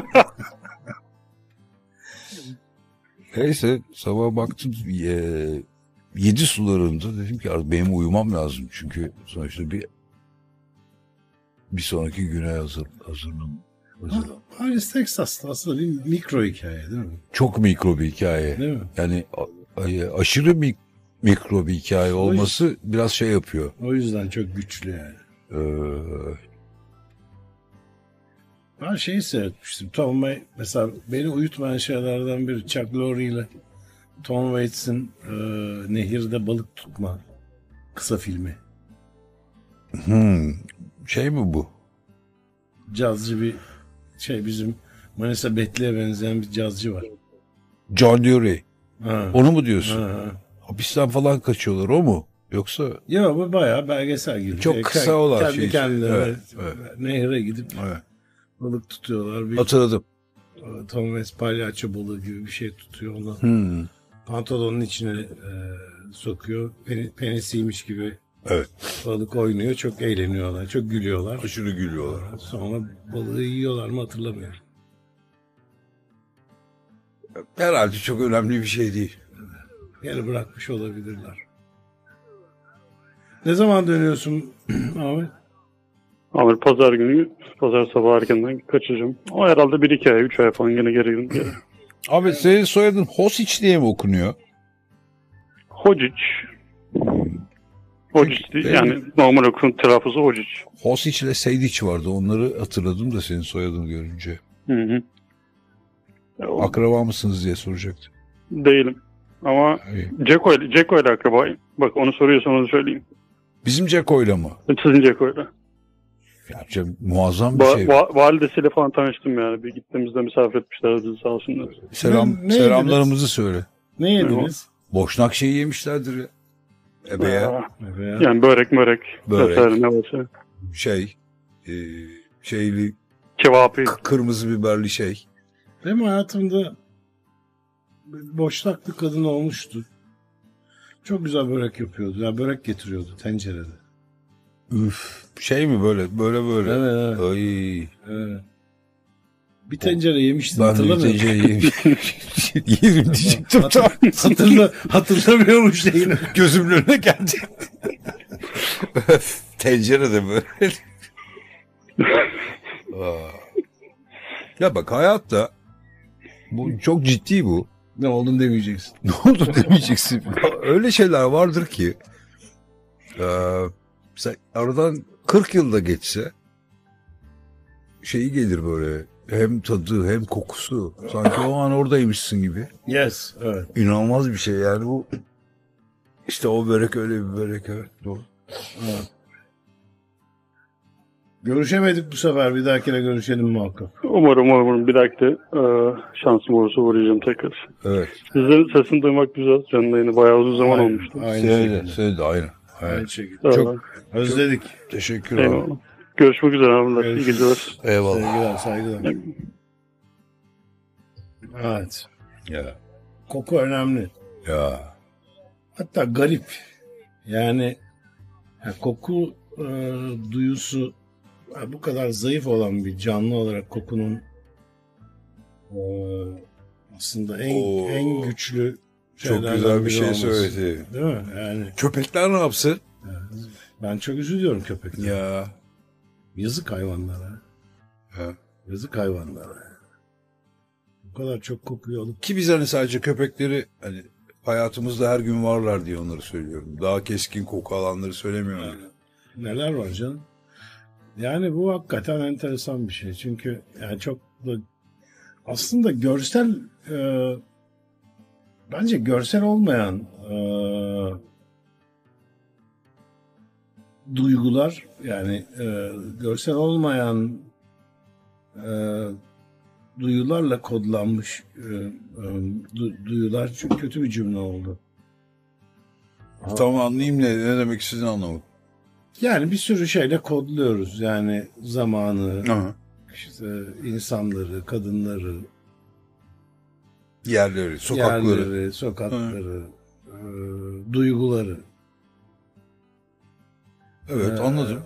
[SPEAKER 2] Neyse, sabah baktım 7 sularında, dedim ki benim uyumam lazım. Çünkü sonuçta bir sonraki güne hazırlanın.
[SPEAKER 1] Paris Texas'ta aslında bir mikro hikaye değil mi?
[SPEAKER 2] Çok mikro bir hikaye.
[SPEAKER 1] Değil mi?
[SPEAKER 2] Yani aşırı mikro bir hikaye olması biraz şey yapıyor.
[SPEAKER 1] O yüzden çok güçlü yani. Ben şeyi seyretmiştim. Mesela beni uyutmayan şeylerden biri Chuck Lorre ile Tom Waits'in nehirde balık tutma kısa filmi.
[SPEAKER 2] Şey mi bu?
[SPEAKER 1] Cazcı bir bizim Manisa Betli'ye benzeyen bir cazcı var.
[SPEAKER 2] John Lurie.
[SPEAKER 1] Ha.
[SPEAKER 2] Onu mu diyorsun?
[SPEAKER 1] Ha.
[SPEAKER 2] Hapisten falan kaçıyorlar, o mu? Yoksa
[SPEAKER 1] Ya bu bayağı belgesel gibi.
[SPEAKER 2] çok kısa olan
[SPEAKER 1] kendi
[SPEAKER 2] şey.
[SPEAKER 1] kendilerine
[SPEAKER 2] Evet.
[SPEAKER 1] nehre gidip
[SPEAKER 2] Evet.
[SPEAKER 1] balık tutuyorlar.
[SPEAKER 2] Hatırladım.
[SPEAKER 1] Tom Waits palyaço balığı gibi bir şey tutuyor. Onu pantolonun içine sokuyor. Penisiymiş gibi
[SPEAKER 2] Evet.
[SPEAKER 1] balık oynuyor. Çok eğleniyorlar. Çok gülüyorlar.
[SPEAKER 2] Aşırı gülüyorlar.
[SPEAKER 1] Sonra balığı yiyorlar mı hatırlamıyorum.
[SPEAKER 2] Herhalde çok önemli bir şey değil.
[SPEAKER 1] Yani bırakmış olabilirler. Ne zaman dönüyorsun Ahmet?
[SPEAKER 4] Ama pazar günü, pazar sabahı erkenden kaçacağım. O herhalde 1-2 ay, 3 ay falan gene geri gidelim.
[SPEAKER 2] Abi senin soyadın Hosic diye mi okunuyor?
[SPEAKER 4] Hocic. Hocic yani normal okunun telaffuzu Hocic.
[SPEAKER 2] Hosic ile Seydic vardı. Onları hatırladım da senin soyadını görünce.
[SPEAKER 4] Hı.
[SPEAKER 2] Akraba mısınız diye soracaktım.
[SPEAKER 4] Değilim. Ama Ceko ile akrabayım. Bak onu soruyorsan onu söyleyeyim.
[SPEAKER 2] Bizim Ceko'yla mı?
[SPEAKER 4] Sizin Ceko ile.
[SPEAKER 2] Ya, muazzam bir şey.
[SPEAKER 4] Validesiyle falan tanıştım yani. Bir gittiğimizde misafir etmişler bizi sağ olsunlar.
[SPEAKER 2] Selamlarımızı söyle.
[SPEAKER 1] Ne yediniz?
[SPEAKER 2] Boşnak şeyi yemişlerdir ya. Ebeye.
[SPEAKER 4] Yani börek. Vesaire ne varsa.
[SPEAKER 2] Şeyli.
[SPEAKER 4] Kebapı.
[SPEAKER 2] Kırmızı biberli şey.
[SPEAKER 1] Benim hayatımda boşnak bir kadın olmuştu. Çok güzel börek yapıyordu. Yani börek getiriyordu tencerede.
[SPEAKER 2] Üf. Şey mi böyle?
[SPEAKER 1] Evet.
[SPEAKER 2] Ay.
[SPEAKER 1] Evet. Bir tencere yemiştim.
[SPEAKER 2] Ben de bir tencere yemiştim. Yerim diyecektim.
[SPEAKER 1] Hatırlamıyormuş şeyini.
[SPEAKER 2] Gözümün önüne geldi. Tencere de böyle. Ya bak hayatta bu çok ciddi bu.
[SPEAKER 1] Ne oldun demeyeceksin.
[SPEAKER 2] Ne oldu demeyeceksin. Öyle şeyler vardır ki mesela aradan 40 yılda geçse şeyi gelir böyle, hem tadı hem kokusu, sanki o an oradaymışsın gibi.
[SPEAKER 1] Yes, evet.
[SPEAKER 2] İnanılmaz bir şey yani bu. İşte o börek öyle bir börek, evet doğru.
[SPEAKER 1] Evet. Görüşemedik bu sefer. Bir dahakine görüşelim muhakkak.
[SPEAKER 4] Umarım bir dahaki de şansım olursa uğrayacağım tekrar.
[SPEAKER 2] Evet.
[SPEAKER 4] Sizlerin sesini duymak güzel. Canlı yayını bayağı uzun zaman olmuştu.
[SPEAKER 2] Söyledi aynı.
[SPEAKER 1] Aynı şekilde. Çok özledik.
[SPEAKER 2] Teşekkür ederim.
[SPEAKER 4] Görüşmek üzere abiler. İyi geceler.
[SPEAKER 2] Eyvallah.
[SPEAKER 1] Saygılar. Evet.
[SPEAKER 2] Ya.
[SPEAKER 1] Koku önemli.
[SPEAKER 2] Ya.
[SPEAKER 1] Hatta garip. Yani koku duyusu bu kadar zayıf olan bir canlı olarak kokunun aslında en güçlü
[SPEAKER 2] çok güzel bir şey söyledi.
[SPEAKER 1] Değil mi? Yani
[SPEAKER 2] köpekler ne yapsın?
[SPEAKER 1] Ben çok üzülüyorum köpeklere.
[SPEAKER 2] Ya.
[SPEAKER 1] Yazık hayvanlara.
[SPEAKER 2] Ya.
[SPEAKER 1] Yazık hayvanlara. Bu kadar çok kokuyu alıp.
[SPEAKER 2] Ki biz hani sadece köpekleri hani hayatımızda her gün varlar diye onları söylüyorum. Daha keskin koku alanları söylemiyorum. Yani.
[SPEAKER 1] Neler var canım? Yani bu hakikaten enteresan bir şey. Çünkü yani çok da aslında görsel bence görsel olmayan duygular, yani görsel olmayan duyularla kodlanmış duyular, çok kötü bir cümle oldu.
[SPEAKER 2] Tamam, anlayayım ne demek istediğini anlamadım.
[SPEAKER 1] Yani bir sürü şeyle kodluyoruz. Yani zamanı, işte insanları, kadınları,
[SPEAKER 2] yerleri,
[SPEAKER 1] sokakları, duyguları.
[SPEAKER 2] Evet, anladım.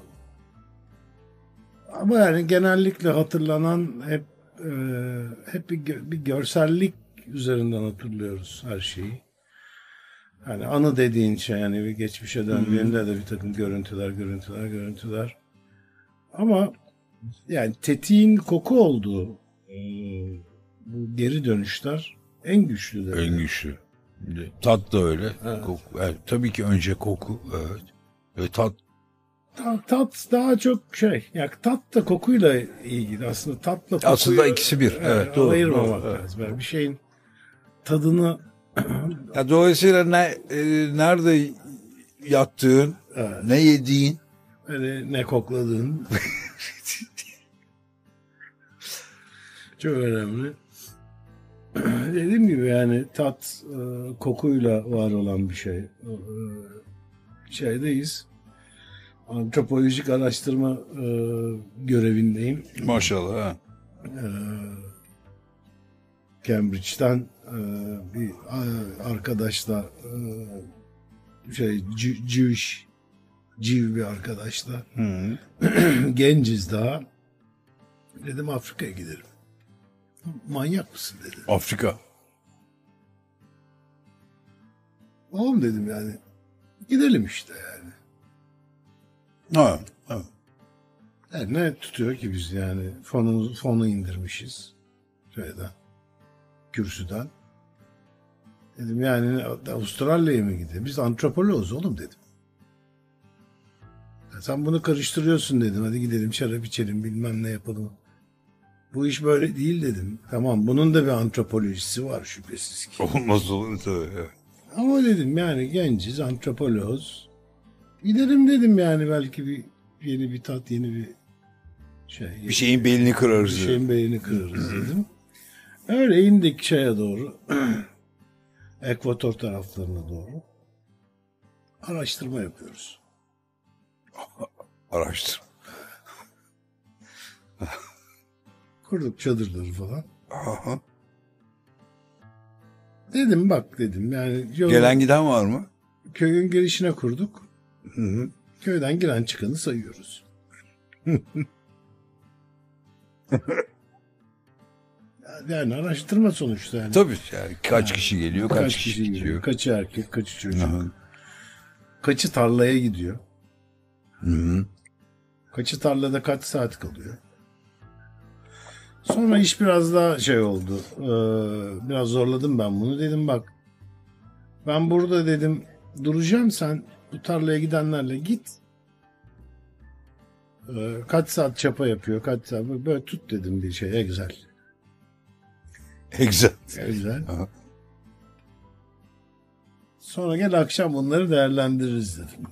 [SPEAKER 1] Ama yani genellikle hatırlanan hep bir görsellik üzerinden hatırlıyoruz her şeyi. Yani anı dediğin şey, yani bir geçmişe döndüğünde de bir takım görüntüler. Ama Yani tetiğin koku olduğu bu geri dönüşler en güçlüdür.
[SPEAKER 2] En güçlü. Tat da öyle.
[SPEAKER 1] Evet.
[SPEAKER 2] Koku, evet, tabii ki önce koku. Evet. Ve tat.
[SPEAKER 1] Tat daha çok şey. Yani tat da kokuyla ilgili. Aslında tatla kokuyu
[SPEAKER 2] Aslında ikisi bir. Evet, doğru.
[SPEAKER 1] ayırmamak
[SPEAKER 2] Doğru,
[SPEAKER 1] lazım. Yani bir şeyin tadını
[SPEAKER 2] Ya dolayısıyla nerede yattığın,
[SPEAKER 1] evet,
[SPEAKER 2] ne yediğin,
[SPEAKER 1] öyle ne kokladığın çok önemli. Dediğim gibi yani tat kokuyla var olan bir şey. Şeydeyiz. Antropolojik araştırma görevindeyim.
[SPEAKER 2] maşallah. Ha.
[SPEAKER 1] Cambridge'den bir arkadaşla Jewish bir arkadaşla
[SPEAKER 2] Hı.
[SPEAKER 1] genciz daha. Dedim Afrika'ya gidelim. Manyak mısın dedi.
[SPEAKER 2] Afrika.
[SPEAKER 1] Oğlum dedim yani. Gidelim işte yani.
[SPEAKER 2] Ha. Ha.
[SPEAKER 1] Yani ne tutuyor ki biz yani fonu indirmişiz şeyden, kürsüden. Dedim yani Avustralya'ya mı gidelim? Biz antropoloğuz oğlum dedim. Ya sen bunu karıştırıyorsun dedim. Hadi gidelim şarap içelim bilmem ne yapalım. Bu iş böyle değil dedim. Tamam bunun da bir antropolojisi var şüphesiz ki.
[SPEAKER 2] Olmaz olur tabii. Evet.
[SPEAKER 1] Ama dedim yani genciz, antropoloğuz. Gidelim dedim yani belki yeni bir tat, yeni bir şey.
[SPEAKER 2] Bir şeyin belini kırarız.
[SPEAKER 1] Bir şeyin belini kırarız dedim. Öyle indik şeye doğru. Ekvator taraflarına doğru. Araştırma yapıyoruz.
[SPEAKER 2] Araştır.
[SPEAKER 1] Kurduk çadırları falan.
[SPEAKER 2] Aha.
[SPEAKER 1] Dedim bak dedim yani.
[SPEAKER 2] Gelen giden var mı?
[SPEAKER 1] Köyün girişine kurduk.
[SPEAKER 2] Hı.
[SPEAKER 1] Köyden giren çıkanı sayıyoruz. Yani araştırma sonuçta yani.
[SPEAKER 2] Tabii yani kaç kişi geliyor, kaç kişi
[SPEAKER 1] gidiyor.
[SPEAKER 2] gidiyor.
[SPEAKER 1] Kaçı erkek, kaçı çocuk.
[SPEAKER 2] Aha.
[SPEAKER 1] Kaçı tarlaya gidiyor.
[SPEAKER 2] Hı.
[SPEAKER 1] Kaçı tarlada kaç saat kalıyor. Sonra iş biraz daha şey oldu. Biraz zorladım ben bunu. Dedim bak ben burada dedim duracağım, sen bu tarlaya gidenlerle git. Kaç saat çapa yapıyor, kaç saat böyle tut dedim bir şey. Güzel. Güzel.
[SPEAKER 2] Aha.
[SPEAKER 1] Sonra gel akşam bunları değerlendiririz dedim.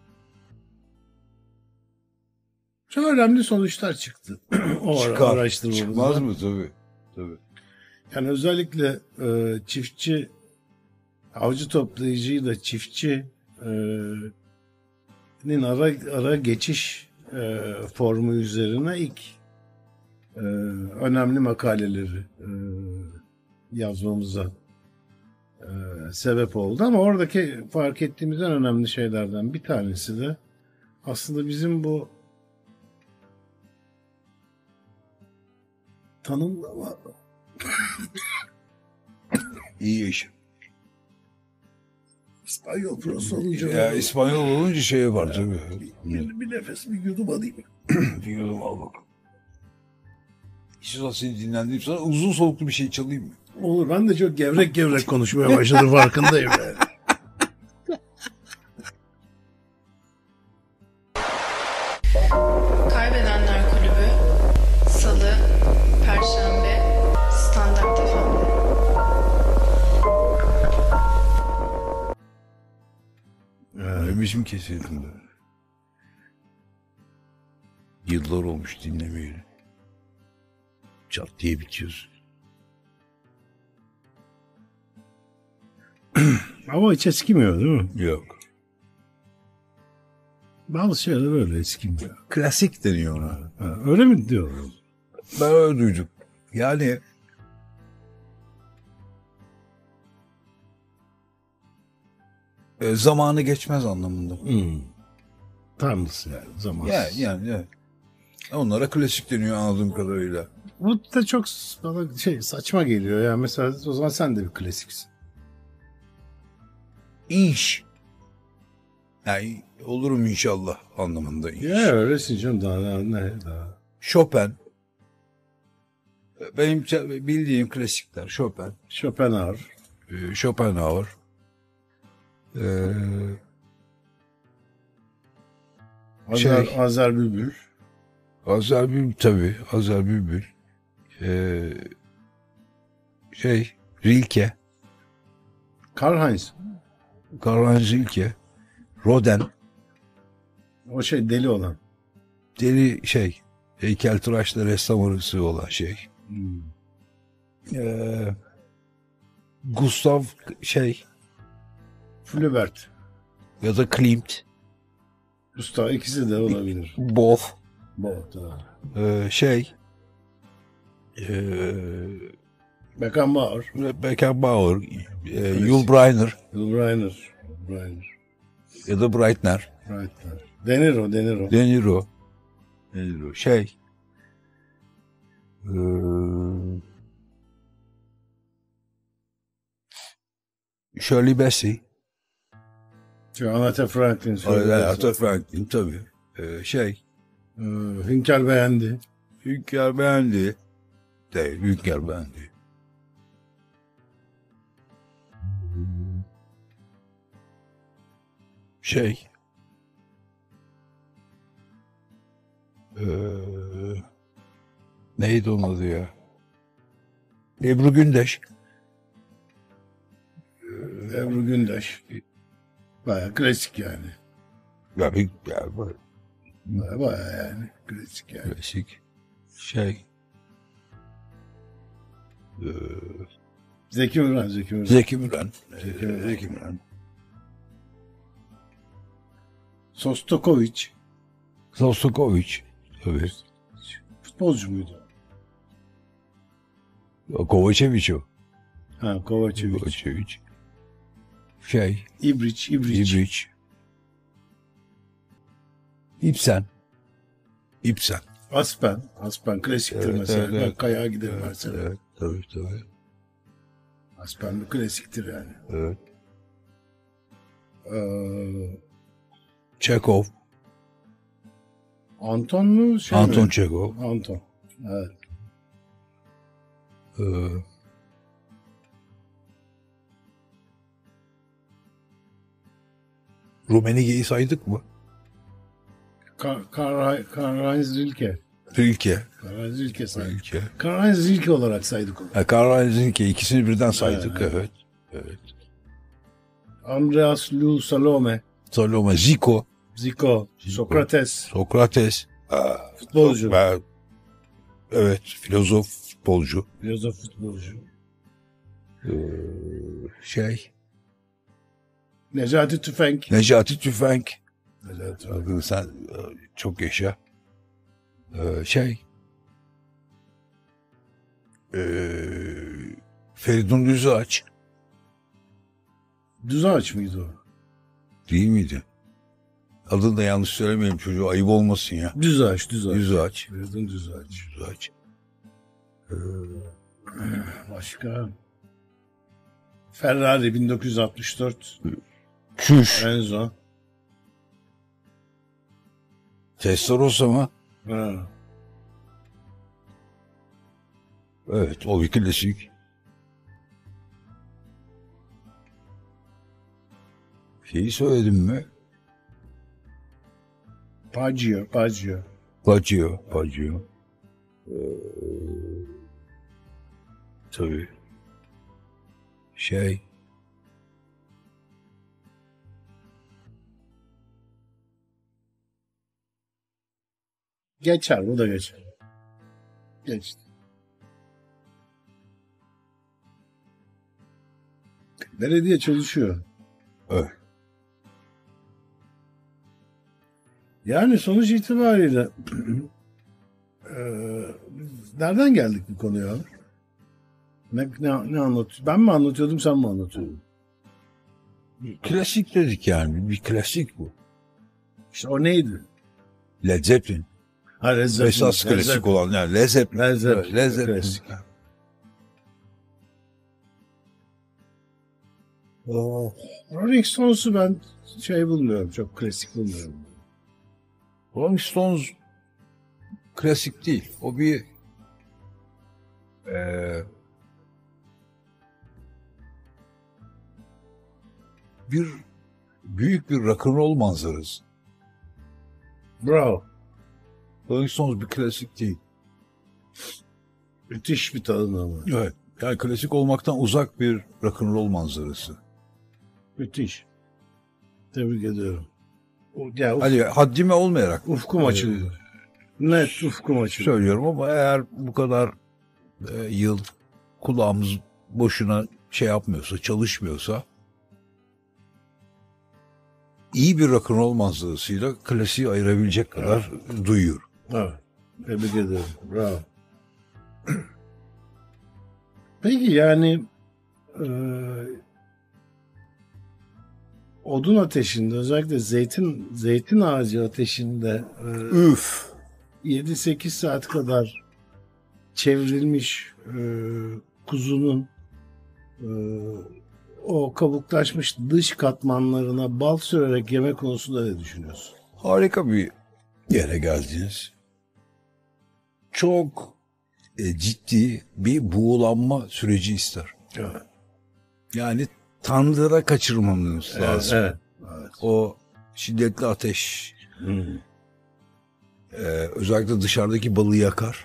[SPEAKER 1] Çok önemli sonuçlar çıktı.
[SPEAKER 2] Çıkar.
[SPEAKER 1] Araştırmamızda.
[SPEAKER 2] Çıkmaz mı? Tabii.
[SPEAKER 1] Yani özellikle çiftçi, avcı toplayıcıyla çiftçinin ara geçiş formu üzerine ilk önemli makaleleri yazmamıza sebep oldu. Ama oradaki fark ettiğimiz en önemli şeylerden bir tanesi de aslında bizim bu tanımlama
[SPEAKER 2] İyi iş.
[SPEAKER 1] İspanyol prosu olunca
[SPEAKER 2] Ya İspanyol olunca şey var tabii.
[SPEAKER 1] bir nefes bir yudum alayım.
[SPEAKER 2] Bir yorum al bak. İstiyorsan seni dinlendireyim, sana uzun soluklu bir şey çalayım mı?
[SPEAKER 1] Olur, ben de çok gevrek konuşmaya başladım farkındayım yani.
[SPEAKER 3] Kaybedenler Kulübü Salı, Perşembe, Standart FM.
[SPEAKER 2] Ne biçim kesildim be. Yıllar olmuş dinlemeyeli. Çat diye bitiyoruz.
[SPEAKER 1] Ama hiç eskimiyor değil mi?
[SPEAKER 2] Yok.
[SPEAKER 1] Bazı şeyler böyle eskimiyor.
[SPEAKER 2] Klasik deniyor ona.
[SPEAKER 1] Ha, öyle mi diyorlar?
[SPEAKER 2] Ben öyle duydum. Yani zamanı geçmez anlamında.
[SPEAKER 1] Tanrısı yani zaman.
[SPEAKER 2] Yani. Onlara klasik deniyor anladığım kadarıyla.
[SPEAKER 1] Bu da çok bana saçma geliyor ya. Mesela o zaman sen de bir klasiksin.
[SPEAKER 2] İş. Yani olurum inşallah anlamında iş.
[SPEAKER 1] Ya öylesin canım daha.
[SPEAKER 2] Chopin. Benim bildiğim klasikler Chopin.
[SPEAKER 1] Schopenhauer.
[SPEAKER 2] Schopenhauer.
[SPEAKER 1] Azer Bülbül.
[SPEAKER 2] Azer Bülbül tabii. Azer Bülbül. Rilke.
[SPEAKER 1] Karl-Heinz.
[SPEAKER 2] Karl-Heinz Rilke. Rodin.
[SPEAKER 1] O deli olan.
[SPEAKER 2] Deli heykeltıraşla ressam arası olan şey. Gustav
[SPEAKER 1] Flaubert.
[SPEAKER 2] ya da Klimt.
[SPEAKER 1] Usta ikisi de olabilir.
[SPEAKER 2] Both.
[SPEAKER 1] Beckenbauer.
[SPEAKER 2] Beckenbauer. Yul Brynner
[SPEAKER 1] Brynner.
[SPEAKER 2] ya da Breitner.
[SPEAKER 1] De Niro.
[SPEAKER 2] De Niro. Shirley Bassey.
[SPEAKER 1] Aretha Franklin.
[SPEAKER 2] Aretha Franklin tabii.
[SPEAKER 1] Hünkar beğendi.
[SPEAKER 2] Hünkar beğendi. Değil, Hünkar beğendi. Neydi onun adı ya? Ebru Gündeş.
[SPEAKER 1] Ebru Gündeş. Bayağı klasik yani. Bayağı yani. Klasik yani.
[SPEAKER 2] Klasik.
[SPEAKER 1] Zeki Müren.
[SPEAKER 2] Zeki Müren.
[SPEAKER 1] Sostakovich.
[SPEAKER 2] Tabii.
[SPEAKER 1] Futbolcu muydu?
[SPEAKER 2] Kovačević o.
[SPEAKER 1] Kovačević.
[SPEAKER 2] İbriç. İbsen.
[SPEAKER 1] Aspen klasiktir mesela.
[SPEAKER 2] Evet.
[SPEAKER 1] Kayağa giderim mesela.
[SPEAKER 2] Evet, tabii.
[SPEAKER 1] Aspen bir klasiktir yani.
[SPEAKER 2] Evet. Çekov.
[SPEAKER 1] Anton mu?
[SPEAKER 2] Anton Çekov.
[SPEAKER 1] Anton. Evet.
[SPEAKER 2] Rummenigge'yi saydık mı?
[SPEAKER 1] Karl-Heinz Rilke. Karl-Heinz Rilke saydık. Karl-Heinz Rilke olarak saydık onu.
[SPEAKER 2] Karl-Heinz Rilke ikisini birden saydık. Evet.
[SPEAKER 1] Andreas Lou Salome.
[SPEAKER 2] Zico.
[SPEAKER 1] Sokrates.
[SPEAKER 2] Futbolcu. Evet, futbolcu.
[SPEAKER 1] Necati Tüfenk.
[SPEAKER 2] Sen çok yaşa. Feridun Düzağaç.
[SPEAKER 1] Düzağaç mıydı o?
[SPEAKER 2] Değil miydi? Adını da yanlış söylemeyelim çocuğu, ayıp olmasın ya.
[SPEAKER 1] Düzağaç.
[SPEAKER 2] Feridun Düzağaç.
[SPEAKER 1] Başka? Ferrari 1964.
[SPEAKER 2] Çüş.
[SPEAKER 1] Enzo.
[SPEAKER 2] Testarossa mı?
[SPEAKER 1] Ha.
[SPEAKER 2] Evet, o bir klasik. Söyledim mi?
[SPEAKER 1] Paggio.
[SPEAKER 2] Tabii.
[SPEAKER 1] Geçer, bu da geçer. Geçti. Belediye çalışıyor.
[SPEAKER 2] Evet.
[SPEAKER 1] Yani sonuç itibariyle nereden geldik bu konuya? Ne anlatıyorsun? Ben mi anlatıyordum, sen mi anlatıyordun?
[SPEAKER 2] Klasik dedik yani. Bir klasik bu.
[SPEAKER 1] İşte o neydi?
[SPEAKER 2] Led Zeppelin.
[SPEAKER 1] Led Zeppelin.
[SPEAKER 2] Esas klasik olan yani Led Zeppelin.
[SPEAKER 1] Led Zeppelin. Rolling Stones'u ben bulmuyorum. Çok klasik bulmuyorum.
[SPEAKER 2] Rolling Stones klasik değil. O bir büyük bir rock'n'roll manzarası.
[SPEAKER 1] Bravo.
[SPEAKER 2] Rolling Stones bir klasik değil.
[SPEAKER 1] Müthiş bir tanımlama.
[SPEAKER 2] Evet. Yani klasik olmaktan uzak bir rock'n'roll manzarası.
[SPEAKER 1] Müthiş. Tebrik ediyorum. Ya,
[SPEAKER 2] Hadi haddime olmayarak
[SPEAKER 1] ufkum açıldı. Net ufkum açıldı.
[SPEAKER 2] söylüyorum ama eğer bu kadar yıl kulağımız boşuna şey yapmıyorsa, çalışmıyorsa iyi bir rock'n'roll manzarasıyla klasiği ayırabilecek kadar duyuyor.
[SPEAKER 1] Evet. Tebrik ederim. Bravo. Peki yani odun ateşinde, özellikle zeytin ağacı ateşinde
[SPEAKER 2] Üf.
[SPEAKER 1] 7-8 saat kadar çevrilmiş kuzunun o kabuklaşmış dış katmanlarına bal sürerek yeme konusunda ne düşünüyorsun?
[SPEAKER 2] Harika bir yere geldiniz. Çok ciddi bir buğulanma süreci ister.
[SPEAKER 1] Evet.
[SPEAKER 2] Yani tandıra kaçırmamız lazım.
[SPEAKER 1] Evet.
[SPEAKER 2] O şiddetli ateş özellikle dışarıdaki balı yakar.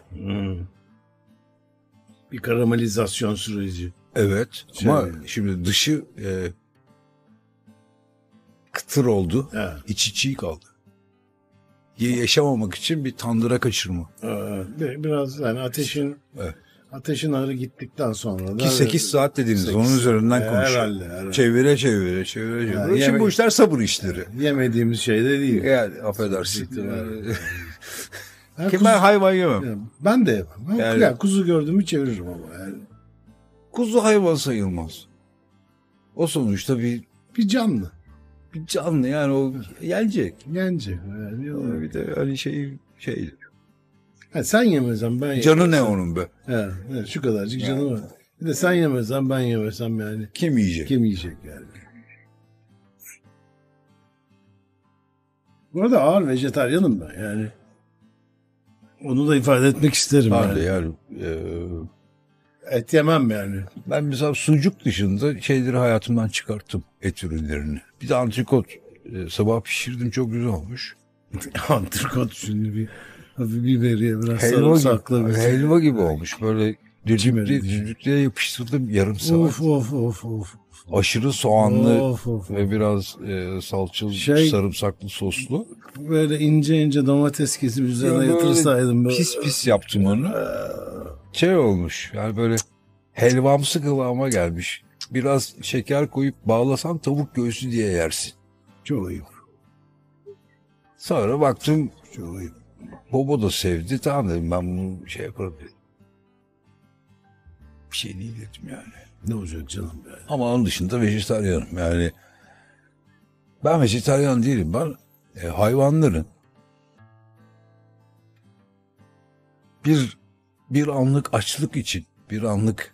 [SPEAKER 1] Bir karamelizasyon süreci.
[SPEAKER 2] Evet ama şimdi dışı kıtır oldu.
[SPEAKER 1] Evet.
[SPEAKER 2] İçi çiğ kaldı. Yaşamamak için bir tandıra kaçırma.
[SPEAKER 1] Biraz yani ateşin ağrı gittikten sonra da...
[SPEAKER 2] Ki 8 saat dediniz onun üzerinden konuşuyor.
[SPEAKER 1] Herhalde.
[SPEAKER 2] Çevire. Şimdi bu işler sabır işleri.
[SPEAKER 1] Yemediğimiz şey de değil.
[SPEAKER 2] Yani affedersin.
[SPEAKER 1] Yani
[SPEAKER 2] Ki ben hayvan yemem.
[SPEAKER 1] Ben de yemem.
[SPEAKER 2] Yani
[SPEAKER 1] kuzu gördüğümü çeviririm ama yani.
[SPEAKER 2] Kuzu hayvan sayılmaz. O sonuçta bir
[SPEAKER 1] canlı.
[SPEAKER 2] bir canlı yani o yenecek.
[SPEAKER 1] Yenecek. Yani,
[SPEAKER 2] Bir de hani şey.
[SPEAKER 1] sen yemezsen ben
[SPEAKER 2] Canı ne onun be?
[SPEAKER 1] Evet, şu kadarcık canı var. Bir de sen yemezsen ben yemesem yani.
[SPEAKER 2] Kim yiyecek?
[SPEAKER 1] Kim yiyecek yani? Bu arada ağır vejetaryanım ben yani. Onu da ifade etmek isterim.
[SPEAKER 2] Yani.
[SPEAKER 1] Et yemem yani.
[SPEAKER 2] Ben mesela sucuk dışında şeyleri hayatımdan çıkarttım. Et ürünlerini. Bir de antrikot sabah pişirdim, çok güzel olmuş.
[SPEAKER 1] Antrikot şimdi bir hafif biberiye biraz sarımsaklı.
[SPEAKER 2] Helva gibi olmuş. Böyle düdüklüye yapıştırdım yarım saat.
[SPEAKER 1] Of.
[SPEAKER 2] Aşırı soğanlı
[SPEAKER 1] Of.
[SPEAKER 2] ve biraz salçalı, sarımsaklı soslu.
[SPEAKER 1] Böyle ince domates kesip üzerine yatırsaydım.
[SPEAKER 2] Pis yaptım onu. Şey olmuş yani böyle helvamsı kıvama gelmiş. Biraz şeker koyup bağlasan tavuk göğsü diye yersin.
[SPEAKER 1] Çok ayıp.
[SPEAKER 2] Sonra baktım çok ayıp. Bobo da sevdi. Tamam dedim, ben bunu şey yaparım dedim. Bir şey değil dedim yani.
[SPEAKER 1] Ne olacak canım yani.
[SPEAKER 2] Ama onun dışında vejetaryenim. Yani ben vejetaryen değilim. Ben hayvanların bir anlık açlık için, bir anlık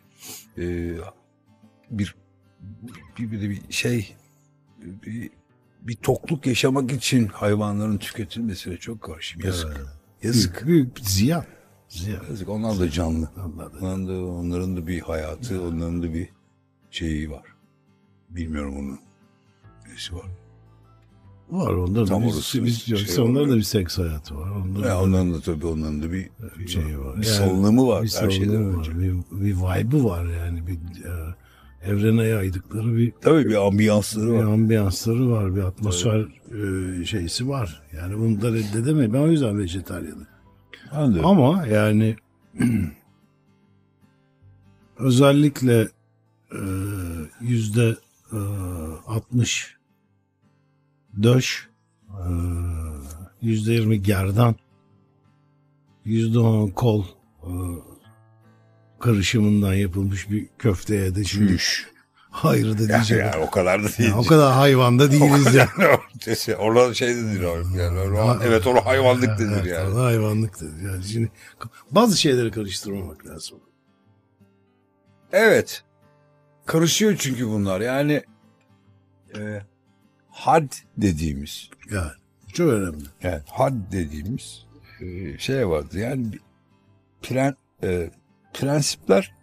[SPEAKER 2] bir tokluk yaşamak için hayvanların tüketilmesine çok karşıyım. Yazık.
[SPEAKER 1] Büyük bir ziyan.
[SPEAKER 2] Yazık. Onlar da canlı. Onların da bir hayatı, onların da bir şeyi var. Bilmiyorum onun nesi var.
[SPEAKER 1] Var onların
[SPEAKER 2] Tam
[SPEAKER 1] onların da bir seks hayatı var.
[SPEAKER 2] Onların da tabii bir
[SPEAKER 1] şey var.
[SPEAKER 2] Bir salınımı var.
[SPEAKER 1] Bir
[SPEAKER 2] her şeyden önce.
[SPEAKER 1] Bir vibe'ı var yani. Bir evrene yaydıkları
[SPEAKER 2] bir
[SPEAKER 1] ambiyansları var. Bir atmosfer şeysi var. Yani bunu da reddedemeyiz. Ben o yüzden vejetaryenim. Ama yani özellikle %60 döş, %20 gerdan, %10 kol karışımından yapılmış bir köfteye de hayır da diyeceğim.
[SPEAKER 2] Yani o kadar da değil.
[SPEAKER 1] Yani o kadar hayvan da değiliz yani.
[SPEAKER 2] Orada şey de değil yani. Evet, orada hayvanlık denir yani.
[SPEAKER 1] Orada hayvanlık denir. Yani şimdi bazı şeyleri karıştırmamak lazım.
[SPEAKER 2] Evet. Karışıyor çünkü bunlar. Yani had dediğimiz.
[SPEAKER 1] Yani çok önemli.
[SPEAKER 2] Yani had dediğimiz şey vardı yani prensipler,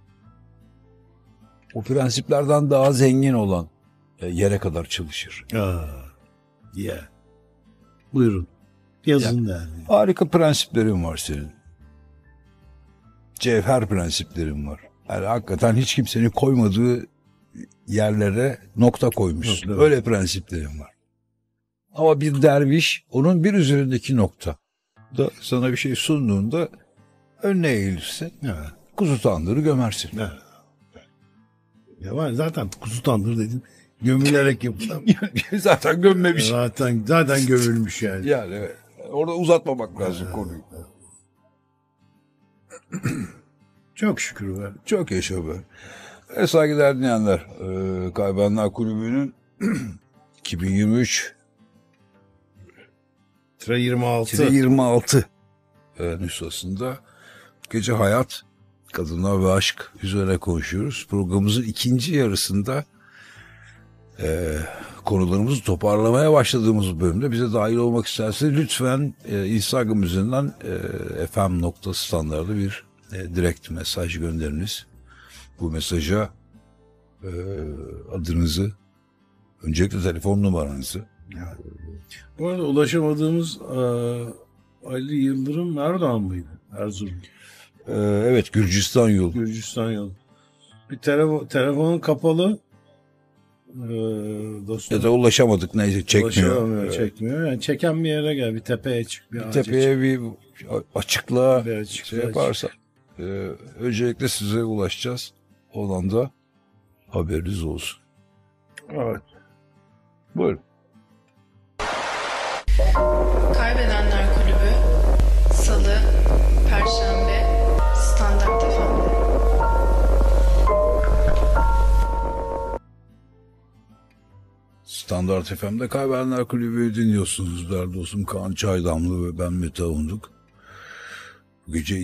[SPEAKER 2] o prensiplerden daha zengin olan yere kadar çalışır.
[SPEAKER 1] Yeah. Buyurun. Yazın yani.
[SPEAKER 2] Harika prensiplerin var senin. Cevher prensiplerin var. Yani hakikaten hiç kimsenin koymadığı yerlere nokta koymuşsun.
[SPEAKER 1] Evet.
[SPEAKER 2] Öyle prensiplerin var. Ama bir derviş onun bir üzerindeki nokta da sana bir şey sunduğunda önüne eğilirsin.
[SPEAKER 1] Evet.
[SPEAKER 2] Kuzu tandırı gömersin.
[SPEAKER 1] Evet. Ya var zaten kuzu tandır dedin. Gömülerek yapılan.
[SPEAKER 2] Zaten gömmemiş.
[SPEAKER 1] zaten gömülmüş yani.
[SPEAKER 2] Yani evet. Orada uzatmamak lazım konuyu.
[SPEAKER 1] Çok şükür be.
[SPEAKER 2] Çok yaşa be. Saygıdeğer dinleyenler, Kaybedenler Kulübü'nün 2023
[SPEAKER 1] 26
[SPEAKER 2] nüshasında gece hayat, kadınlar ve aşk üzerine konuşuyoruz. Programımızın ikinci yarısında konularımızı toparlamaya başladığımız bölümde bize dahil olmak isterseniz lütfen Instagram üzerinden fm.standart'da bir direkt mesaj gönderiniz. Bu mesaja adınızı, öncelikle telefon numaranızı.
[SPEAKER 1] Bu arada ulaşamadığımız Ali Yıldırım Erdoğan mıydı? Erzurum.
[SPEAKER 2] Evet, Gürcistan yolu.
[SPEAKER 1] Gürcistan yolu. Bir telefonun kapalı. Dostum.
[SPEAKER 2] Ya da ulaşamadık, neyse çekmiyor.
[SPEAKER 1] Çekmiyor. Yani çeken bir yere gel, bir tepeye çık.
[SPEAKER 2] Bir tepeye bir açıkla,
[SPEAKER 1] açık
[SPEAKER 2] yaparsa. Öncelikle size ulaşacağız. Olan da haberiniz olsun.
[SPEAKER 1] Evet.
[SPEAKER 2] Buyurun.
[SPEAKER 3] Kaybedenler Kulübü Salı, Perşembe, Standart FM.
[SPEAKER 2] Standart FM'de Kaybedenler Kulübü'yü dinliyorsunuz. Değerli dostum Kaan Çaydamlı ve ben Mete Avunduk. Bu gece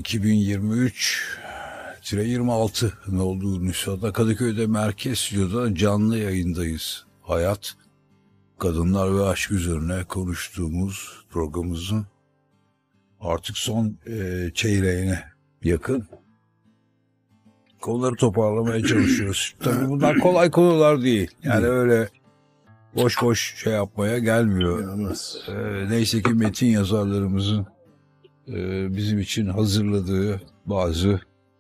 [SPEAKER 2] 2023-26 olduğu nüshada Kadıköy'de Merkez Stüdyo'da canlı yayındayız. Hayat, kadınlar ve aşk üzerine konuştuğumuz programımızın artık son çeyreğine yakın. Konuları toparlamaya çalışıyoruz. Tabii bunlar kolay konular değil. Yani öyle boş boş şey yapmaya gelmiyor. Neyse ki metin yazarlarımızın bizim için hazırladığı bazı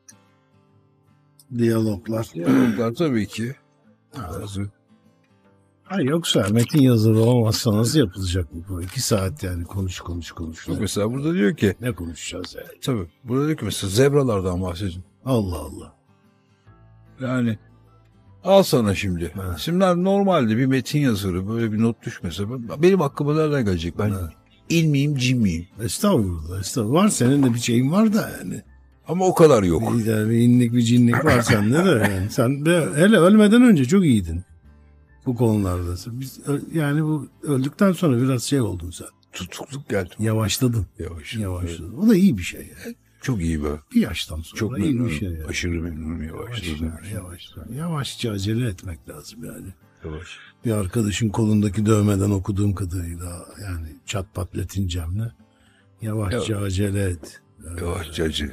[SPEAKER 1] diyaloglar
[SPEAKER 2] tabii ki. Bazı.
[SPEAKER 1] Yoksa metin yazarı olmazsa nasıl yapılacak bu? 2 saat yani konuş.
[SPEAKER 2] Mesela burada diyor ki.
[SPEAKER 1] Ne konuşacağız yani?
[SPEAKER 2] Tabii. Burada diyor ki mesela zebralardan bahsedin.
[SPEAKER 1] Allah Allah.
[SPEAKER 2] Yani al sana şimdi.
[SPEAKER 1] Evet.
[SPEAKER 2] Şimdi normalde bir metin yazarı böyle bir not düşmese benim aklıma nereden gelecek? Ben il miyim, cin miyim?
[SPEAKER 1] Estağfurullah. Var senin de bir şeyin var da yani.
[SPEAKER 2] Ama o kadar yok.
[SPEAKER 1] Bir inlik bir cinlik var sende de yani. Sen de hele ölmeden önce çok iyiydin. Bu konularda. Yani bu öldükten sonra biraz şey oldun sen.
[SPEAKER 2] Tutukluk geldi.
[SPEAKER 1] Yavaşladın.
[SPEAKER 2] Yavaşladın.
[SPEAKER 1] O da iyi bir şey yani.
[SPEAKER 2] Çok iyi be.
[SPEAKER 1] Bir yaştan sonra
[SPEAKER 2] çok
[SPEAKER 1] iyi bir şey yani.
[SPEAKER 2] Aşırı memnunum yavaşladım.
[SPEAKER 1] Yavaşça acele etmek lazım yani.
[SPEAKER 2] Yavaş.
[SPEAKER 1] Bir arkadaşın kolundaki dövmeden okuduğum kadarıyla yani çat pat Latincemle yavaşça acele et.
[SPEAKER 2] Yavaşça acele.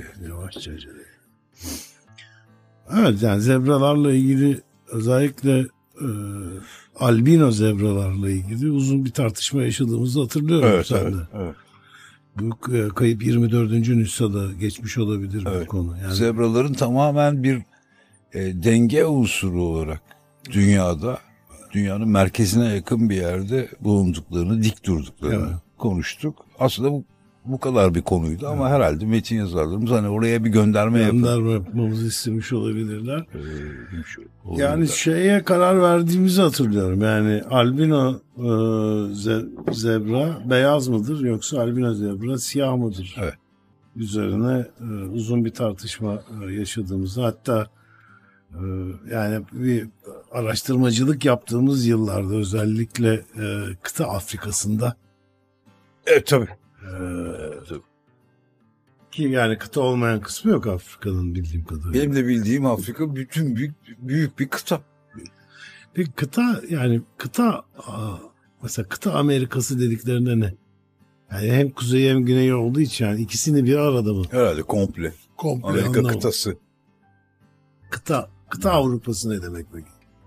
[SPEAKER 1] Evet yani zebralarla ilgili özellikle albino zebralarla ilgili uzun bir tartışma yaşadığımızı hatırlıyorum sende.
[SPEAKER 2] Evet.
[SPEAKER 1] Bu kayıp 24. nüshada geçmiş olabilir bu konu. Yani
[SPEAKER 2] zebraların tamamen bir denge unsuru olarak dünyanın merkezine yakın bir yerde bulunduklarını, dik durduklarını konuştuk. Aslında bu kadar bir konuydu ama herhalde metin yazarlarımız hani oraya bir gönderme
[SPEAKER 1] yapmamızı istemiş olabilirler. Yani şeye karar verdiğimizi hatırlıyorum. Yani albino zebra beyaz mıdır yoksa albino zebra siyah mıdır?
[SPEAKER 2] Evet.
[SPEAKER 1] Üzerine uzun bir tartışma yaşadığımızı, hatta yani bir araştırmacılık yaptığımız yıllarda özellikle kıta Afrika'sında
[SPEAKER 2] tabii.
[SPEAKER 1] Ki yani kıta olmayan kısmı yok Afrika'nın bildiğim kadarıyla.
[SPEAKER 2] Benim de bildiğim Afrika bütün büyük bir kıta.
[SPEAKER 1] Bir kıta yani mesela kıta Amerikası dediklerinde ne? Yani hem kuzey hem güney olduğu için yani ikisini bir arada mı?
[SPEAKER 2] Herhalde komple.
[SPEAKER 1] Komple
[SPEAKER 2] Amerika
[SPEAKER 1] anlamadım.
[SPEAKER 2] kıtası.
[SPEAKER 1] Kıta Avrupası ne demek peki?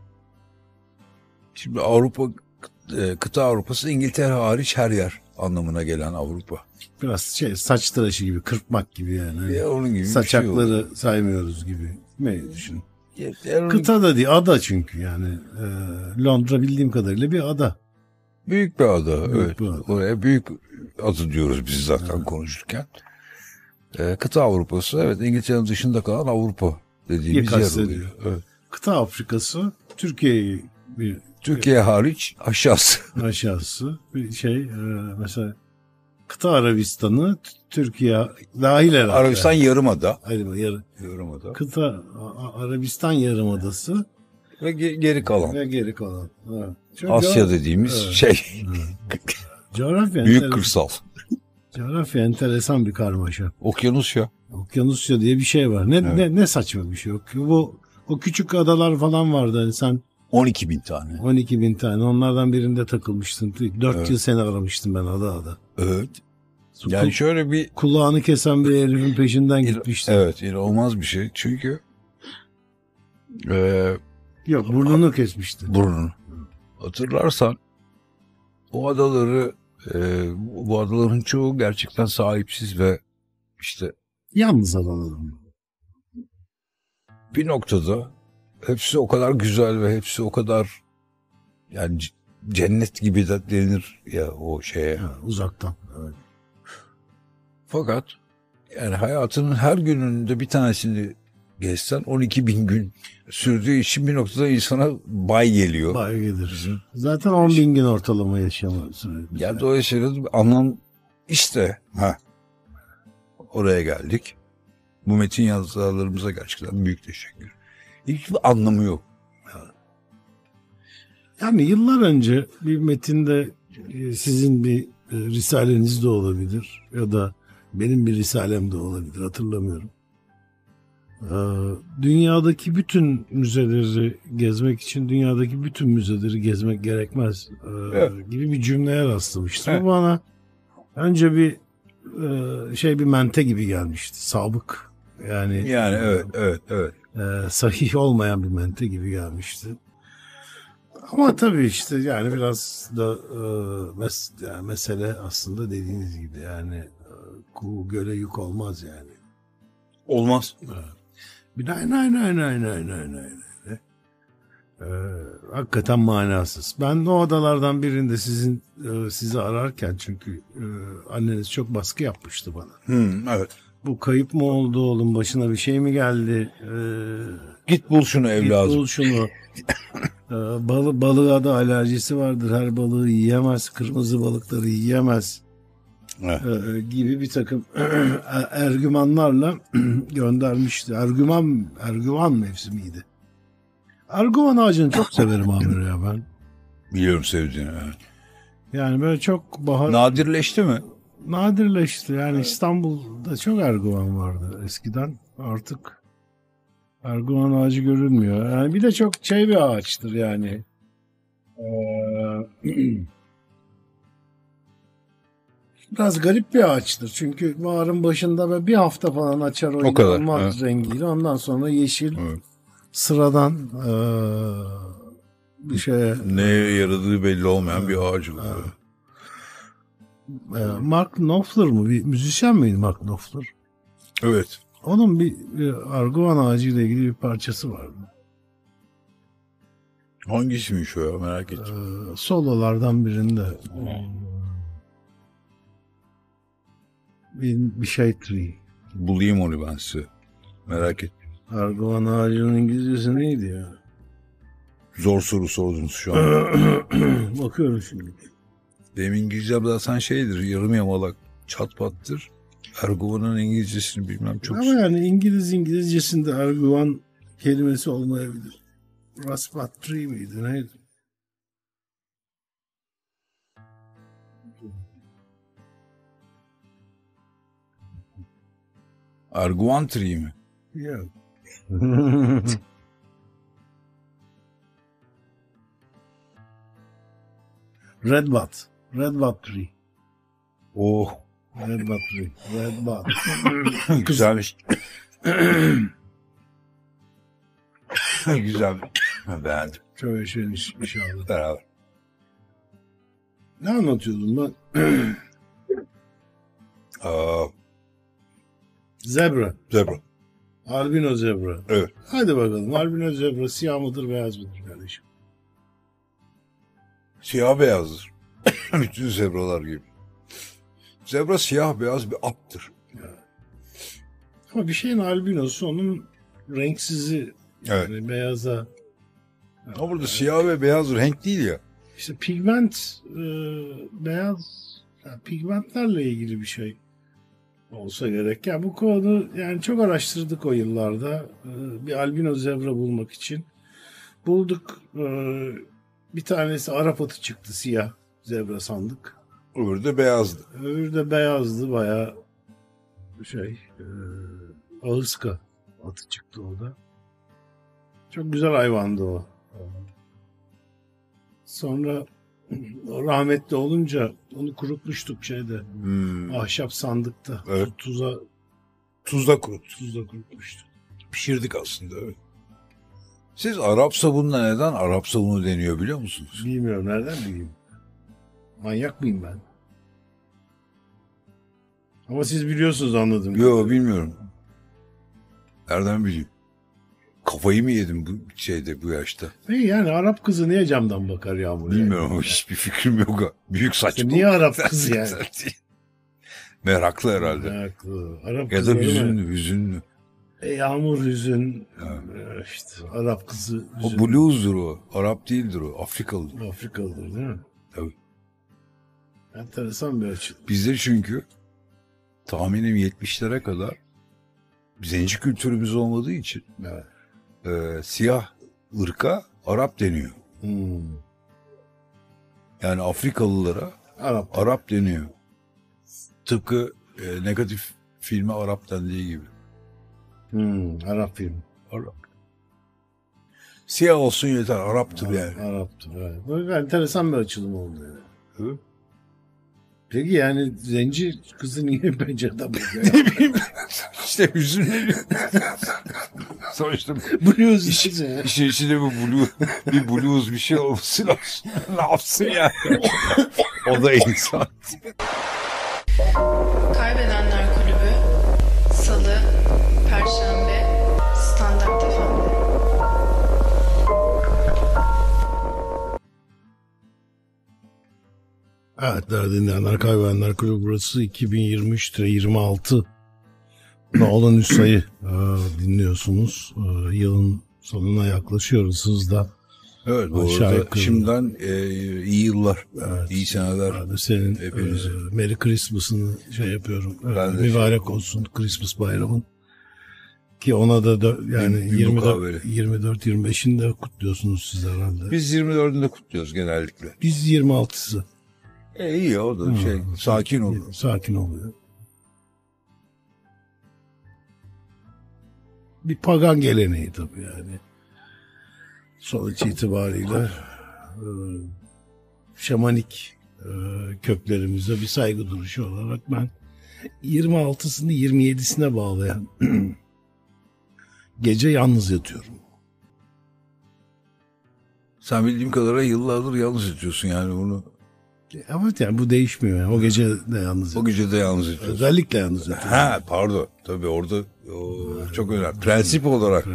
[SPEAKER 2] Şimdi kıta Avrupası İngiltere hariç her yer anlamına gelen Avrupa.
[SPEAKER 1] Biraz saç tıraşı gibi, kırpmak gibi yani. Hani
[SPEAKER 2] Ya onun gibi bir
[SPEAKER 1] saçakları
[SPEAKER 2] şey oldu.
[SPEAKER 1] saymıyoruz gibi. Ne düşün?
[SPEAKER 2] Ya,
[SPEAKER 1] Kıta da değil, ada çünkü yani. Londra bildiğim kadarıyla bir ada.
[SPEAKER 2] büyük bir ada.
[SPEAKER 1] Büyük
[SPEAKER 2] Evet.
[SPEAKER 1] bir ada.
[SPEAKER 2] Oraya büyük adı diyoruz biz zaten konuşurken. Kıta Avrupası, evet, İngiltere'nin dışında kalan Avrupa dediğimiz yer
[SPEAKER 1] kastediyor.
[SPEAKER 2] oluyor. Evet.
[SPEAKER 1] Kıta Afrika'sı, Türkiye'yi bir
[SPEAKER 2] Türkiye hariç aşağısı.
[SPEAKER 1] aşağısı bir mesela kıta Arabistan'ı Türkiye dahil herhalde.
[SPEAKER 2] Arabistan yarımada.
[SPEAKER 1] Yarımada. Kıta Arabistan yarımadası
[SPEAKER 2] Ve geri kalan.
[SPEAKER 1] ve geri kalan. Evet.
[SPEAKER 2] Asya dediğimiz
[SPEAKER 1] Evet.
[SPEAKER 2] şey.
[SPEAKER 1] Coğrafya
[SPEAKER 2] Büyük kırsal.
[SPEAKER 1] Coğrafya enteresan bir karmaşa.
[SPEAKER 2] Okyanusya.
[SPEAKER 1] Okyanusya diye bir şey var. Ne saçma bir şey yok. O küçük adalar falan vardı. Hani sen
[SPEAKER 2] 12.000 tane.
[SPEAKER 1] 12.000 tane. Onlardan birinde takılmıştın. 4
[SPEAKER 2] Evet.
[SPEAKER 1] yıl seni aramıştım ben ada.
[SPEAKER 2] Evet. Yani şöyle bir
[SPEAKER 1] Kulağını kesen bir herifin peşinden gitmiştim.
[SPEAKER 2] evet, inanılmaz bir şey. Çünkü
[SPEAKER 1] Yok, burnunu kesmişti.
[SPEAKER 2] burnunu. Hatırlarsan o adaları bu adaların çoğu gerçekten sahipsiz ve işte
[SPEAKER 1] Yalnız adalarım.
[SPEAKER 2] bir noktada hepsi o kadar güzel ve hepsi o kadar yani cennet gibi de denir ya o şeye.
[SPEAKER 1] Uzaktan. Evet.
[SPEAKER 2] Fakat yani hayatının her gününde bir tanesini gezsen 12.000 gün sürdüğü için bir noktada insana bay geliyor.
[SPEAKER 1] Bay gelir. Zaten 10.000 gün ortalama yaşama süremiz.
[SPEAKER 2] Yani dolayısıyla bir anlam işte oraya geldik. Bu metin yazarlarımıza gerçekten büyük teşekkür. Hiçbir anlamı yok.
[SPEAKER 1] Yani yıllar önce bir metinde sizin bir risaleniz de olabilir ya da benim bir risalem de olabilir, hatırlamıyorum. Dünyadaki bütün müzeleri gezmek için dünyadaki bütün müzeleri gezmek gerekmez
[SPEAKER 2] Evet.
[SPEAKER 1] gibi bir cümleye rastlamıştım.
[SPEAKER 2] Evet.
[SPEAKER 1] Bu bana önce bir bir mente gibi gelmişti. Sabık yani
[SPEAKER 2] Evet.
[SPEAKER 1] sahih olmayan bir mente gibi gelmişti. Ama tabii işte yani biraz da yani mesele aslında dediğiniz gibi yani kuğu göle yük olmaz yani.
[SPEAKER 2] Olmaz.
[SPEAKER 1] Aynen. Hakikaten manasız. Ben o adalardan birinde sizi ararken çünkü anneniz çok baskı yapmıştı bana.
[SPEAKER 2] Evet.
[SPEAKER 1] Bu kayıp mı oldu oğlum, başına bir şey mi geldi?
[SPEAKER 2] Git bul şunu evladım.
[SPEAKER 1] Git bul şunu. Balığa da alerjisi vardır. Her balığı yiyemez. Kırmızı balıkları yiyemez.
[SPEAKER 2] Evet.
[SPEAKER 1] Gibi bir takım ergümanlarla göndermişti. Ergüvan mevsimiydi. Erguvan ağacını çok severim Amir ya ben.
[SPEAKER 2] Biliyorum sevdiğini. Evet.
[SPEAKER 1] Yani böyle çok
[SPEAKER 2] Nadirleşti mi?
[SPEAKER 1] nadirleşti. Yani İstanbul'da çok erguvan vardı eskiden. Artık erguvan ağacı görülmüyor. Yani bir de çok bir ağaçtır yani. Biraz garip bir ağaçtır. Çünkü baharın başında bir hafta falan açar o
[SPEAKER 2] kadar,
[SPEAKER 1] inanılmaz rengiyle. Ondan sonra yeşil
[SPEAKER 2] Evet.
[SPEAKER 1] sıradan bir şeye.
[SPEAKER 2] Neye yaradığı belli olmayan bir ağaç oluyor.
[SPEAKER 1] Mark Knopfler mı? Bir müzisyen miydi Mark Knopfler?
[SPEAKER 2] Evet.
[SPEAKER 1] Onun bir arguvan ağacı ile ilgili bir parçası vardı.
[SPEAKER 2] Hangisiymiş o ya, merak ettim.
[SPEAKER 1] Sololardan birinde. Bir şey tree.
[SPEAKER 2] Bulayım onu ben size. Merak ettim.
[SPEAKER 1] Arguvan ağacının İngilizcesi neydi ya?
[SPEAKER 2] Zor soru sordunuz şu an.
[SPEAKER 1] Bakıyorum şimdi.
[SPEAKER 2] Benim İngilizcem zaten şeydir, yarım yamalak, çat pattır. Erguvan'ın İngilizcesini bilmem çok.
[SPEAKER 1] Ama yani İngilizcesinde argüvan kelimesi olmayabilir. Raspat tree miydi neydi?
[SPEAKER 2] Erguvan tree mi?
[SPEAKER 1] Yok. Redbud tree.
[SPEAKER 2] Oh.
[SPEAKER 1] Red Bud. Red Bud.
[SPEAKER 2] Güzelmiş. Güzel. Beğendim.
[SPEAKER 1] Çok yaşaymış inşallah.
[SPEAKER 2] Beraber.
[SPEAKER 1] Ne anlatıyordum ben? Zebra.
[SPEAKER 2] Zebra.
[SPEAKER 1] Albino zebra.
[SPEAKER 2] Evet.
[SPEAKER 1] Hadi bakalım. Albino zebra siyah mıdır beyaz mıdır kardeşim?
[SPEAKER 2] Siyah beyazdır. Bütün zebralar gibi. Zebra siyah beyaz bir attır.
[SPEAKER 1] Ama bir şeyin albinosu onun renksizi.
[SPEAKER 2] Evet.
[SPEAKER 1] Yani beyaza.
[SPEAKER 2] Ama burada siyah ve beyaz renk değil ya.
[SPEAKER 1] İşte pigment beyaz yani pigmentlerle ilgili bir şey olsa gerek. Yani bu konu yani çok araştırdık o yıllarda. Bir albino zebra bulmak için. Bulduk. Bir tanesi Arap atı çıktı siyah zebra sandık.
[SPEAKER 2] Öbürü de beyazdı.
[SPEAKER 1] Öbürü de beyazdı bayağı ağızka atı çıktı o da. Çok güzel hayvandı o. Sonra rahmetli olunca onu kurutmuştuk ahşap sandıkta.
[SPEAKER 2] Evet.
[SPEAKER 1] Tuzla kurutmuştuk.
[SPEAKER 2] Pişirdik aslında. Evet. Siz Arap sabununa neden Arap sabunu deniyor biliyor musunuz?
[SPEAKER 1] Bilmiyorum nereden bileyim. Manyak mıyım ben? Ama siz biliyorsunuz anladım.
[SPEAKER 2] Yok bilmiyorum. Nereden bileyim? Kafayı mı yedim bu yaşta?
[SPEAKER 1] Yani Arap kızı niye camdan bakar yağmur?
[SPEAKER 2] Bilmiyorum ama hiçbir fikrim yok. Büyük saçma.
[SPEAKER 1] Niye Arap kızı yani?
[SPEAKER 2] Meraklı herhalde.
[SPEAKER 1] Meraklı. Arap
[SPEAKER 2] ya da hüzünlü.
[SPEAKER 1] Yağmur hüzün. İşte Arap kızı hüzün.
[SPEAKER 2] O blues'dur o. Arap değildir o. Afrikalıdır.
[SPEAKER 1] Afrikalıdır değil mi?
[SPEAKER 2] Tabii.
[SPEAKER 1] Enteresan bir açı.
[SPEAKER 2] Bizde çünkü tahminim 70'lere kadar zenci kültürümüz olmadığı için siyah ırka Arap deniyor. Yani Afrikalılara Arap deniyor. Tıpkı negatif filme Arap dendiği gibi.
[SPEAKER 1] Arap filmi.
[SPEAKER 2] Arap. Siyah olsun yeter. Arap'tır yani.
[SPEAKER 1] Arap'tır evet. Bu enteresan bir açılım oldu yani.
[SPEAKER 2] Hı?
[SPEAKER 1] Peki yani zenci kızı niye pencereden bakıyor?
[SPEAKER 2] Ne bileyim. İşte hüzünlü. Sonuçta
[SPEAKER 1] blues işte.
[SPEAKER 2] İşin içinde bir blues bir şey olması lazım. Ne yapsın yani? O da insan.
[SPEAKER 3] Kaybedenler Kulübü Salı, Perşembe, Standart FM.
[SPEAKER 1] Evet değerli dinleyenler, Kaybedenler Kulübü burası 2023-26 olan üst sayı dinliyorsunuz. Yılın sonuna yaklaşıyoruz hızla.
[SPEAKER 2] Evet bu arada şimdiden iyi yıllar, evet, iyi seneler.
[SPEAKER 1] Senin Merry Christmas'ını yapıyorum. Mübarek olsun Christmas bayramın. Ki ona da yani 24-25'inde kutluyorsunuz siz herhalde.
[SPEAKER 2] Biz 24'ünde kutluyoruz genellikle.
[SPEAKER 1] Biz 26'sı.
[SPEAKER 2] İyi o da sakin oluyor.
[SPEAKER 1] Sakin oluyor. Bir pagan geleneği tabii yani. Sonuç itibariyle şamanik köklerimize bir saygı duruşu olarak ben 26'sını 27'sine bağlayan gece yalnız yatıyorum.
[SPEAKER 2] Sen bildiğim kadarıyla yıllardır yalnız yatıyorsun yani bunu.
[SPEAKER 1] Evet yani bu değişmiyor yani. O gece de yalnız yatıyorum.
[SPEAKER 2] O gece de yalnız yatıyorsun.
[SPEAKER 1] Özellikle yalnız yatıyorum.
[SPEAKER 2] Ha pardon. Tabii orada çok önemli. Prensip olarak.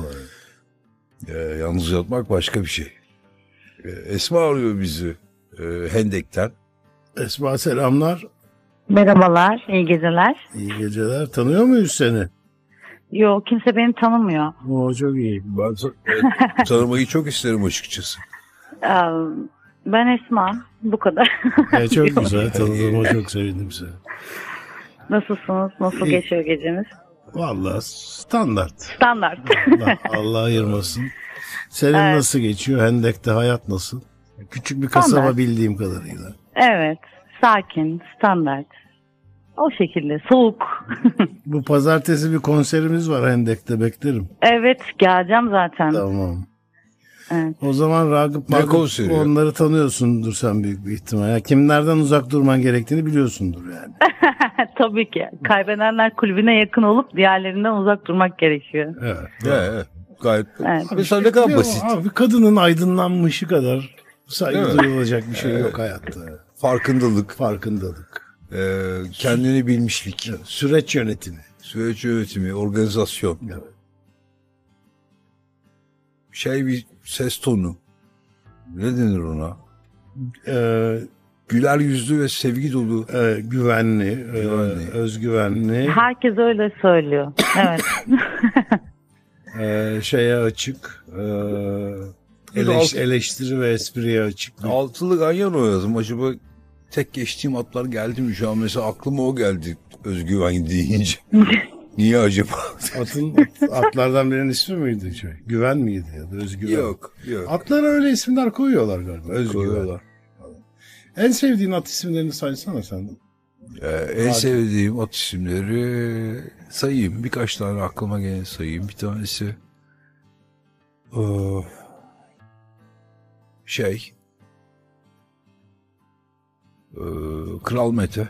[SPEAKER 2] Yalnız yatmak başka bir şey. Esma arıyor bizi Hendek'ten.
[SPEAKER 1] Esma selamlar.
[SPEAKER 5] Merhabalar, iyi geceler.
[SPEAKER 1] İyi geceler. Tanıyor muyuz seni?
[SPEAKER 5] Yok, kimse beni tanımıyor.
[SPEAKER 1] Oo, çok iyi.
[SPEAKER 2] Ben tanımayı çok isterim açıkçası.
[SPEAKER 5] Ben Esma, bu kadar.
[SPEAKER 1] Çok güzel, tanıdığıma çok sevindim seni.
[SPEAKER 5] Nasılsınız, nasıl geçiyor geceniz?
[SPEAKER 1] Vallahi standart.
[SPEAKER 5] Standart.
[SPEAKER 1] Allah ayırmasın. Senin nasıl geçiyor? Hendek'te hayat nasıl? Küçük bir kasaba standart. Bildiğim kadarıyla.
[SPEAKER 5] Evet, sakin, standart. O şekilde, soğuk.
[SPEAKER 1] Bu pazartesi bir konserimiz var Hendek'te, beklerim.
[SPEAKER 5] Evet, geleceğim zaten.
[SPEAKER 1] Tamam.
[SPEAKER 5] Evet.
[SPEAKER 1] O zaman Ragıp
[SPEAKER 2] Ne
[SPEAKER 1] Magıp
[SPEAKER 2] konseri?
[SPEAKER 1] onları tanıyorsundur sen büyük bir ihtimal. Ya kimlerden uzak durman gerektiğini biliyorsundur yani.
[SPEAKER 5] Tabii ki. Kaybedenler kulübüne yakın olup diğerlerinden uzak durmak gerekiyor.
[SPEAKER 1] Evet.
[SPEAKER 2] Evet. Gayet.
[SPEAKER 5] Evet.
[SPEAKER 2] Mesela ne kadar basit.
[SPEAKER 1] Abi kadının aydınlanmışı kadar saygı
[SPEAKER 2] Evet.
[SPEAKER 1] duyulacak bir şey yok hayatta.
[SPEAKER 2] Farkındalık,
[SPEAKER 1] Farkındalık.
[SPEAKER 2] kendini bilmişlik,
[SPEAKER 1] Süreç yönetimi.
[SPEAKER 2] süreç yönetimi, organizasyon.
[SPEAKER 1] Evet.
[SPEAKER 2] Bir ses tonu. Ne denir ona?
[SPEAKER 1] Ee,
[SPEAKER 2] Güler yüzlü ve sevgi dolu.
[SPEAKER 1] güvenli,
[SPEAKER 2] Güvenli.
[SPEAKER 1] özgüvenli,
[SPEAKER 5] Herkes öyle söylüyor. Evet.
[SPEAKER 1] şeye açık, eleştiri ve espriye açık.
[SPEAKER 2] Altılı ganyan oynadım. Acaba tek geçtiğim atlar geldi mi şu an? Mesela aklıma o geldi özgüven deyince. Niye acaba?
[SPEAKER 1] Atlardan birinin ismi miydi? Güven miydi ya da özgüven?
[SPEAKER 2] Yok.
[SPEAKER 1] Atlara öyle isimler koyuyorlar galiba. Özgüven.
[SPEAKER 2] Koyuyorlar.
[SPEAKER 1] En sevdiğin at isimlerini saysana sen.
[SPEAKER 2] En sevdiğim at isimleri sayayım. Birkaç tane aklıma gelen sayayım. Bir tanesi Kral Mete.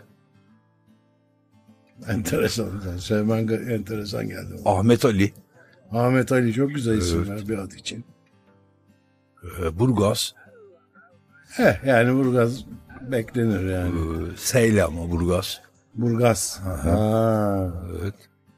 [SPEAKER 1] Enteresan. Sevmen enteresan geldi.
[SPEAKER 2] Ahmet Ali.
[SPEAKER 1] Ahmet Ali çok güzel isimler bir at için.
[SPEAKER 2] Burgaz.
[SPEAKER 1] Yani Burgaz beklenir yani.
[SPEAKER 2] Seyle ama Burgaz.
[SPEAKER 1] Burgaz.
[SPEAKER 2] Evet.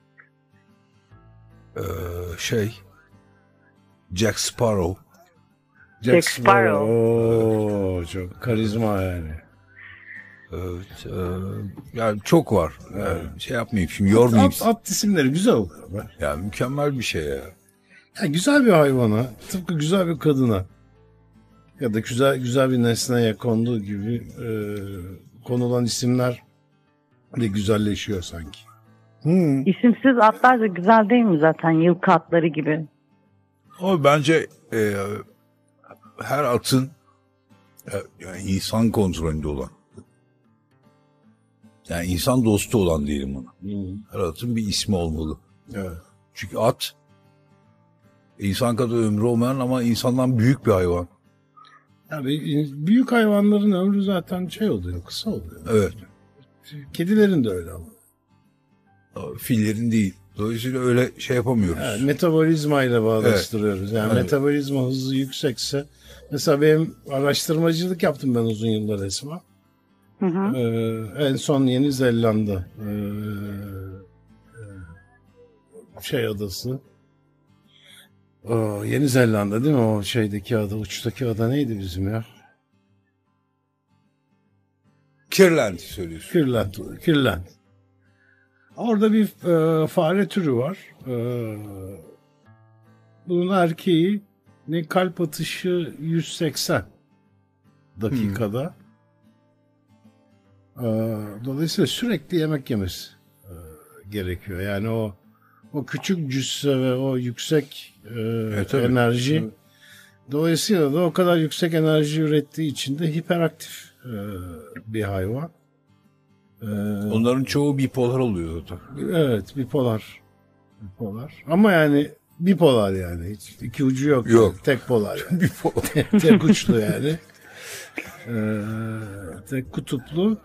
[SPEAKER 2] Jack Sparrow.
[SPEAKER 1] Jack
[SPEAKER 5] Sparrow.
[SPEAKER 1] Oo, çok karizma yani.
[SPEAKER 2] Evet. Yani çok var. Yani şey yapmayayım şimdi yormayayım.
[SPEAKER 1] At isimleri güzel oluyor. Be.
[SPEAKER 2] Ya mükemmel bir şey ya.
[SPEAKER 1] Yani güzel bir hayvana, tıpkı güzel bir kadına ya da güzel bir nesneye konduğu gibi konulan isimler de güzelleşiyor sanki.
[SPEAKER 5] İsimsiz atlar da güzel değil mi zaten? Yılkı atları gibi.
[SPEAKER 2] Ama bence her atın yani insan kontrolünde olan, yani insan dostu olan diyelim ona. Her atın bir ismi olmalı.
[SPEAKER 1] Evet.
[SPEAKER 2] Çünkü at insan kadar ömrü olmayan ama insandan büyük bir hayvan.
[SPEAKER 1] Yani büyük hayvanların ömrü zaten oluyor, kısa oluyor.
[SPEAKER 2] Evet.
[SPEAKER 1] Kedilerin de öyle ama.
[SPEAKER 2] Fillerin değil. Dolayısıyla öyle şey yapamıyoruz.
[SPEAKER 1] Yani metabolizma ile bağdaştırıyoruz. Yani metabolizma hızı yüksekse, mesela benim araştırmacılık yaptım ben uzun yıllar Esma.
[SPEAKER 5] Hı hı.
[SPEAKER 1] En son Yeni Zelanda adası. Yeni Zelanda değil mi? O şeydeki ada, uçtaki ada neydi bizim ya?
[SPEAKER 2] Kirland söylüyorsun.
[SPEAKER 1] Kirland. Orada bir fare türü var. Bunun erkeği kalp atışı 180 dakikada. Dolayısıyla sürekli yemek yemesi gerekiyor. Yani o küçük cüsse ve o yüksek enerji. Evet. Dolayısıyla da o kadar yüksek enerji ürettiği için de hiperaktif bir hayvan.
[SPEAKER 2] Onların çoğu bipolar oluyor zaten.
[SPEAKER 1] Evet, bipolar. Ama yani bipolar yani. Hiç iki ucu yok.
[SPEAKER 2] Yok.
[SPEAKER 1] Yani. Tek polar. Yani.
[SPEAKER 2] Bipolar.
[SPEAKER 1] Tek uçlu yani. Tek kutuplu.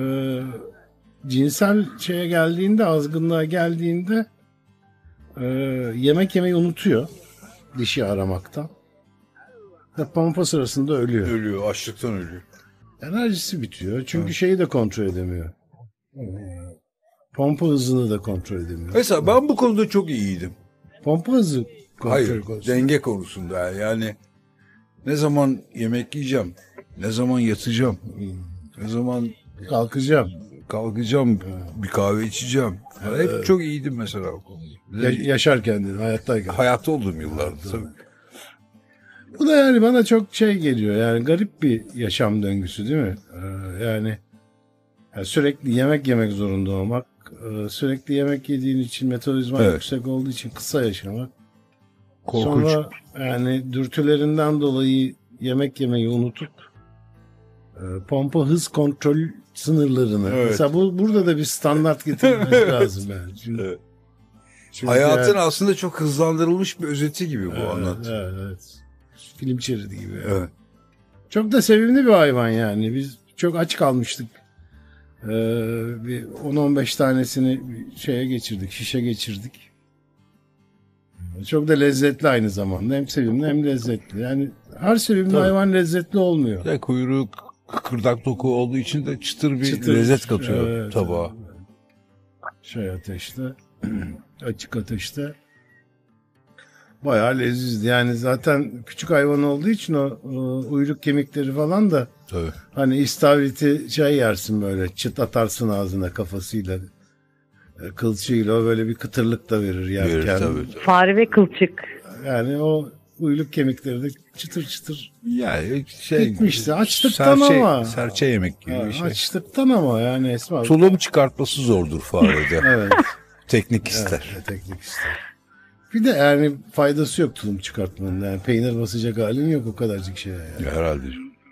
[SPEAKER 1] Cinsel şeye geldiğinde, azgınlığa geldiğinde yemek yemeyi unutuyor. Dişi aramaktan. Pompa sırasında ölüyor.
[SPEAKER 2] Ölüyor. Açlıktan ölüyor.
[SPEAKER 1] Enerjisi bitiyor. Çünkü şeyi de kontrol edemiyor. Pompa hızını da kontrol edemiyor.
[SPEAKER 2] Mesela ben bu konuda çok iyiydim.
[SPEAKER 1] Pompa hızı
[SPEAKER 2] Hayır, denge konusunda yani ne zaman yemek yiyeceğim, ne zaman yatacağım, ne zaman kalkacağım, bir kahve içeceğim. Yani hep çok iyiydim mesela o konuda.
[SPEAKER 1] Yaşarken değil, hayattayken.
[SPEAKER 2] Hayatta olduğum yıllarda tabii.
[SPEAKER 1] Bu da yani bana çok geliyor. Yani garip bir yaşam döngüsü değil mi? Yani sürekli yemek zorunda olmak, sürekli yemek yediğin için metabolizma yüksek olduğu için kısa yaşamak.
[SPEAKER 2] Korkunç.
[SPEAKER 1] Sonra yani dürtülerinden dolayı yemek yemeyi unutup pompa hız kontrol sınırlarını. Evet. Mesela burada da bir standart getirmemiz lazım yani. Çünkü
[SPEAKER 2] hayatın aslında çok hızlandırılmış bir özeti gibi bu anlat.
[SPEAKER 1] Evet. Film şeridi gibi.
[SPEAKER 2] Evet.
[SPEAKER 1] Çok da sevimli bir hayvan yani. Biz çok aç kalmıştık. Bir 10-15 tanesini şeye geçirdik, şişe geçirdik. Çok da lezzetli aynı zamanda. Hem sevimli hem lezzetli. Yani her sevimli hayvan lezzetli olmuyor.
[SPEAKER 2] Ya kuyruğu kıkırdak doku olduğu için de çıtır bir lezzet katıyor tabağa.
[SPEAKER 1] Ateşte, açık ateşte. Bayağı lezizdi. Yani zaten küçük hayvan olduğu için o uyluk kemikleri falan da
[SPEAKER 2] tabii.
[SPEAKER 1] Hani istavriti yersin böyle çıt atarsın ağzına kafasıyla kılçığıyla o böyle bir kıtırlık da verir yerken.
[SPEAKER 2] Verir, tabii.
[SPEAKER 5] Fare ve kılçık.
[SPEAKER 1] Yani o uyluk kemikleri de çıtır çıtır.
[SPEAKER 2] Yani
[SPEAKER 1] gitmişti. Açlıktan ama.
[SPEAKER 2] Serçe yemek gibi bir şey.
[SPEAKER 1] Açlıktan ama yani Esma.
[SPEAKER 2] Tulum çıkartması zordur farede.
[SPEAKER 1] Evet.
[SPEAKER 2] Teknik ister.
[SPEAKER 1] Evet, teknik ister. Bir de yani faydası yok tulum çıkartmanın. Yani peynir basacak halin yok o kadarcık şeye. Yani.
[SPEAKER 2] Herhalde.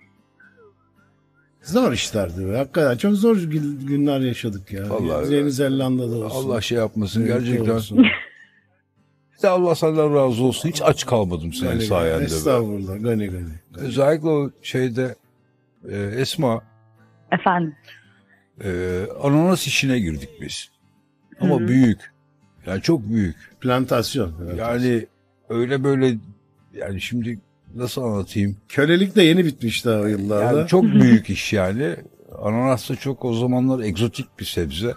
[SPEAKER 1] Zor işlerdi be. Hakikaten çok zor günler yaşadık ya.
[SPEAKER 2] Vallahi
[SPEAKER 1] Yeni Zelanda'da olsun.
[SPEAKER 2] Allah şey yapmasın
[SPEAKER 1] Evet,
[SPEAKER 2] gerçekten.
[SPEAKER 1] olsun.
[SPEAKER 2] Allah senden razı olsun. Hiç aç kalmadım senin
[SPEAKER 1] Gani,
[SPEAKER 2] sayende.
[SPEAKER 1] Estağfurullah. Gani.
[SPEAKER 2] Özellikle o şeyde Esma
[SPEAKER 5] Efendim.
[SPEAKER 2] ananas işine girdik biz. Ama büyük. Yani çok büyük.
[SPEAKER 1] Plantasyon.
[SPEAKER 2] Yani öyle böyle yani şimdi nasıl anlatayım?
[SPEAKER 1] Kölelik de yeni bitmiş daha o yıllarda.
[SPEAKER 2] Yani çok büyük iş yani. Ananas da çok o zamanlar egzotik bir sebze.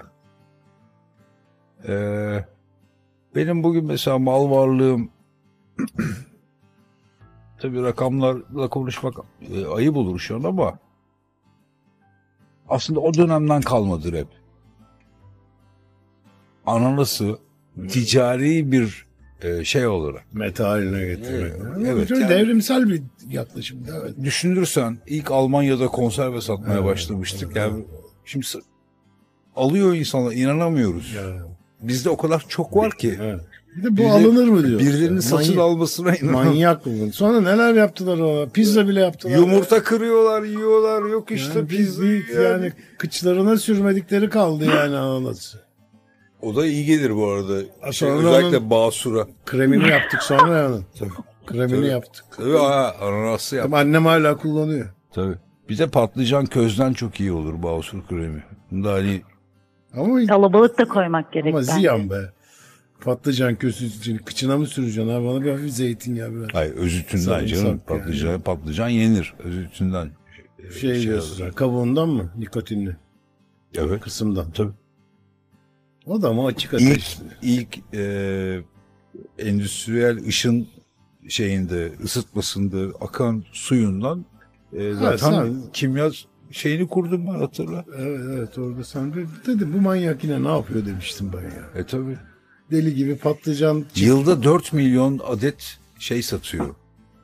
[SPEAKER 2] Benim bugün mesela mal varlığım tabii rakamlarla konuşmak ayıp olur şu an ama aslında o dönemden kalmadır hep. Ananası ticari bir şey olarak.
[SPEAKER 1] Meta haline getirmek.
[SPEAKER 2] Evet,
[SPEAKER 1] Çok
[SPEAKER 2] yani,
[SPEAKER 1] devrimsel bir yaklaşım. Evet.
[SPEAKER 2] düşünürsen ilk Almanya'da konserve satmaya başlamıştık. Yani şimdi alıyor insanlar, inanamıyoruz. Bizde o kadar çok var ki.
[SPEAKER 1] Evet. Bir de bu alınır mı diyor.
[SPEAKER 2] Birilerinin satın almasına inanamıyorum.
[SPEAKER 1] Manyak bu. Sonra neler yaptılar o? Pizza bile yaptılar.
[SPEAKER 2] Yumurta kırıyorlar, yiyorlar. Yok işte
[SPEAKER 1] yani
[SPEAKER 2] pizza.
[SPEAKER 1] Yani kıçlarına sürmedikleri kaldı yani ananası.
[SPEAKER 2] O da iyi gelir bu arada.
[SPEAKER 1] Sonra
[SPEAKER 2] özellikle basura.
[SPEAKER 1] Kremini yaptık sonra onun. Kremini yaptık.
[SPEAKER 2] Tabii ananası yaptık.
[SPEAKER 1] Annem hala kullanıyor.
[SPEAKER 2] Tabii. Bir de patlıcan közden çok iyi olur basur kremi. Bunda hani
[SPEAKER 5] Kalabalık da koymak gerek.
[SPEAKER 1] Ama ziyan be. Patlıcan közü için kıçına mı süreceksin abi? Bana bir hafif zeytinyağı biraz.
[SPEAKER 2] Hayır, özütünden canım. Patlıcan yenir. Özütünden.
[SPEAKER 1] Diyorsun. Kabuğundan mı? Nikotinli.
[SPEAKER 2] Evet.
[SPEAKER 1] Kısımdan.
[SPEAKER 2] Tabii.
[SPEAKER 1] O da ama açık ateş.
[SPEAKER 2] İlk endüstriyel ışın ısıtmasında akan suyundan zaten kimya şeyini kurdum ben, hatırla.
[SPEAKER 1] Evet orada sen dedi bu manyak yine ne yapıyor demiştim ben ya.
[SPEAKER 2] Tabii.
[SPEAKER 1] Deli gibi patlıcan.
[SPEAKER 2] Yılda 4 milyon adet satıyor.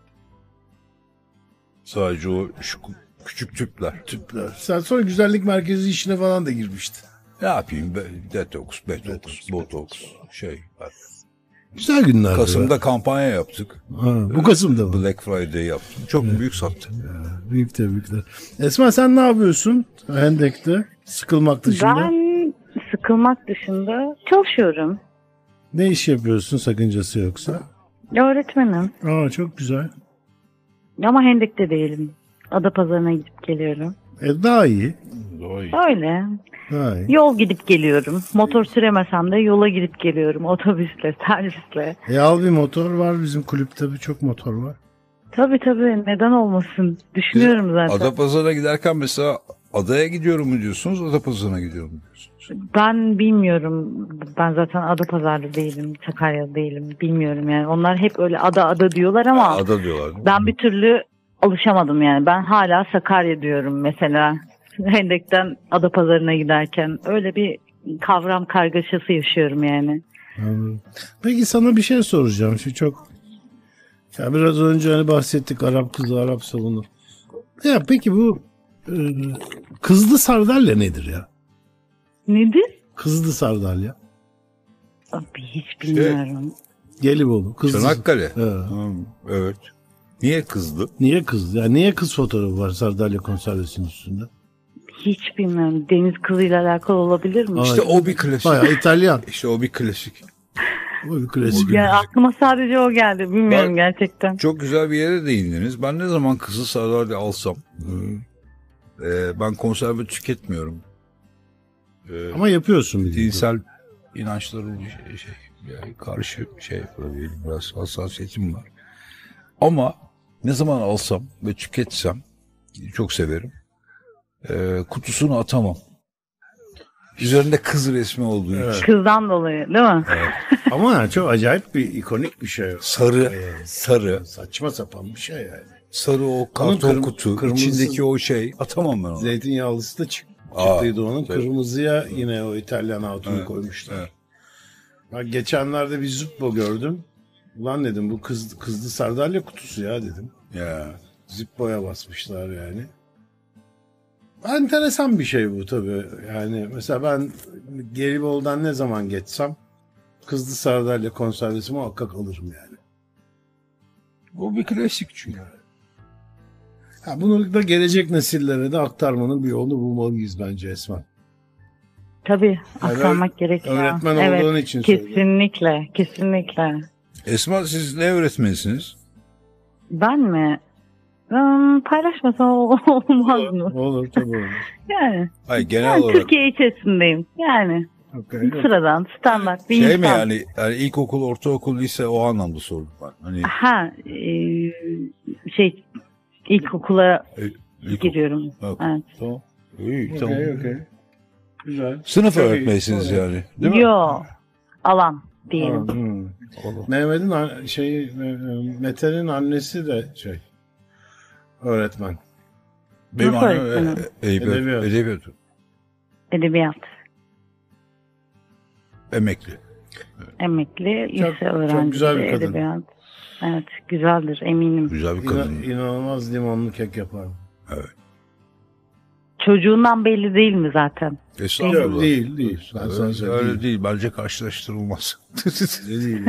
[SPEAKER 2] Sadece o şu küçük tüpler.
[SPEAKER 1] Sen sonra güzellik merkezi işine falan da girmiştin.
[SPEAKER 2] Ne yapayım? Detoks, botoks
[SPEAKER 1] Güzel günler.
[SPEAKER 2] Kasım'da kampanya yaptık.
[SPEAKER 1] Bu Kasım'da mı?
[SPEAKER 2] Black Friday yaptım. Çok büyük sattı.
[SPEAKER 1] Büyük tebrikler. Esma sen ne yapıyorsun Hendek'te? Sıkılmak dışında.
[SPEAKER 5] Ben sıkılmak dışında çalışıyorum.
[SPEAKER 1] Ne iş yapıyorsun sakıncası yoksa?
[SPEAKER 5] Öğretmenim.
[SPEAKER 1] Çok güzel.
[SPEAKER 5] Ama Hendek'te değilim. Adapazarı'na gidip geliyorum.
[SPEAKER 1] Daha iyi.
[SPEAKER 5] Öyle.
[SPEAKER 1] Daha iyi.
[SPEAKER 5] Yol gidip geliyorum. Motor süremesem de yola gidip geliyorum. Otobüsle, servisle.
[SPEAKER 1] Al bir motor var bizim kulüpte çok motor var.
[SPEAKER 5] Tabii neden olmasın. Düşünüyorum zaten.
[SPEAKER 2] Adapazarı'na giderken mesela adaya gidiyorum mu diyorsunuz, Adapazarı'na gidiyorum mu diyorsunuz?
[SPEAKER 5] Ben bilmiyorum. Ben zaten Adapazarı'da değilim, Sakarya'da değilim. Bilmiyorum yani. Onlar hep öyle ada diyorlar ama
[SPEAKER 2] ada diyorlar.
[SPEAKER 5] Ben bir türlü alışamadım yani. Ben hala Sakarya diyorum mesela. Hendek'ten Adapazarı'na giderken öyle bir kavram kargaşası yaşıyorum yani.
[SPEAKER 1] Peki sana bir şey soracağım. Biraz önce bahsettik Arap kızı, Arap salonu. Ya peki bu kızlı sardalya nedir ya?
[SPEAKER 5] Nedir?
[SPEAKER 1] Kızlı sardalya.
[SPEAKER 5] Abi hiç bilmiyorum.
[SPEAKER 1] Gelibolu.
[SPEAKER 2] Çanakkale.
[SPEAKER 1] Evet.
[SPEAKER 2] Niye kızdı?
[SPEAKER 1] Niye kız? Yani niye kız fotoğrafı var sardalya konservesinin üstünde?
[SPEAKER 5] Hiç bilmiyorum. Deniz kızıyla alakalı olabilir mi?
[SPEAKER 2] İşte o bir klasik.
[SPEAKER 1] Bayağı İtalyan.
[SPEAKER 2] İşte o bir klasik.
[SPEAKER 1] O bir klasik.
[SPEAKER 5] Ya aklıma sadece o geldi. Bilmiyorum
[SPEAKER 2] Bak,
[SPEAKER 5] gerçekten.
[SPEAKER 2] Çok güzel bir yere değindiniz. Ben ne zaman Kızıl Sardalya alsam, ben konserve tüketmiyorum.
[SPEAKER 1] Ama yapıyorsun bir de.
[SPEAKER 2] Dinsel inançlarım yani karşı biraz hassasiyetim var. Ama ne zaman alsam ve tüketsem, çok severim, kutusunu atamam. Üzerinde kız resmi olduğu için.
[SPEAKER 5] Kızdan dolayı değil mi?
[SPEAKER 2] Evet.
[SPEAKER 1] Ama çok acayip bir ikonik bir şey.
[SPEAKER 2] Sarı.
[SPEAKER 1] Saçma sapan bir şey yani.
[SPEAKER 2] Sarı o karton kutu,
[SPEAKER 1] kırmızı,
[SPEAKER 2] içindeki o şey, atamam ben onu.
[SPEAKER 1] Zeytinyağlısı da çıktıydı onun. Evet. Kırmızıya yine o İtalyan hatunu koymuşlar. Evet. Ben geçenlerde bir Zippo gördüm. Ulan dedim bu kızlı sardalya kutusu ya dedim.
[SPEAKER 2] Ya.
[SPEAKER 1] Zippo'ya basmışlar yani. Enteresan bir şey bu tabii. Yani mesela ben Gelibolu'dan ne zaman geçsem kızlı sardalya konservesi muhakkak alırım yani.
[SPEAKER 2] O bir klasik çünkü.
[SPEAKER 1] Bunu da gelecek nesillere de aktarmanın bir yolunu bulmalıyız bence Esma.
[SPEAKER 5] Tabii aktarmak gerekiyor.
[SPEAKER 1] Öğretmen olduğun için
[SPEAKER 5] söylüyorum. Kesinlikle.
[SPEAKER 2] Esma siz ne öğretmenisiniz?
[SPEAKER 5] Ben mi? Paylaşmasam olmaz mı?
[SPEAKER 1] Olur tabii olur.
[SPEAKER 5] Yani.
[SPEAKER 2] Hayır, genel olarak.
[SPEAKER 5] Türkiye içerisindeyim. Yani. Okay. Sıradan, standart bir insan.
[SPEAKER 2] Şey mi yani ilkokul, ortaokul, lise o anlamda sordum ben. Hani...
[SPEAKER 5] ilkokula giriyorum.
[SPEAKER 2] Okay. Evet. Tamam. İyi,
[SPEAKER 1] okay,
[SPEAKER 2] tamam.
[SPEAKER 1] Okay. Güzel.
[SPEAKER 2] Sınıf öğretmenisiniz yani. Değil mi?
[SPEAKER 5] Yo. Alan diyelim.
[SPEAKER 1] Mete'nin annesi de öğretmen.
[SPEAKER 2] Benim annem
[SPEAKER 5] Edebiyat.
[SPEAKER 2] Emekli.
[SPEAKER 5] Lise öğrencisi.
[SPEAKER 1] Çok güzel bir kadın.
[SPEAKER 5] Edebiyat. Evet, güzeldir eminim.
[SPEAKER 2] Güzel bir kadın.
[SPEAKER 1] İnanılmaz limonlu kek yapar.
[SPEAKER 2] Evet.
[SPEAKER 5] Çocuğundan belli değil mi zaten?
[SPEAKER 1] Estağfurullah. Değil.
[SPEAKER 2] Öyle değil. Bence karşılaştırılmaz.
[SPEAKER 1] Değil.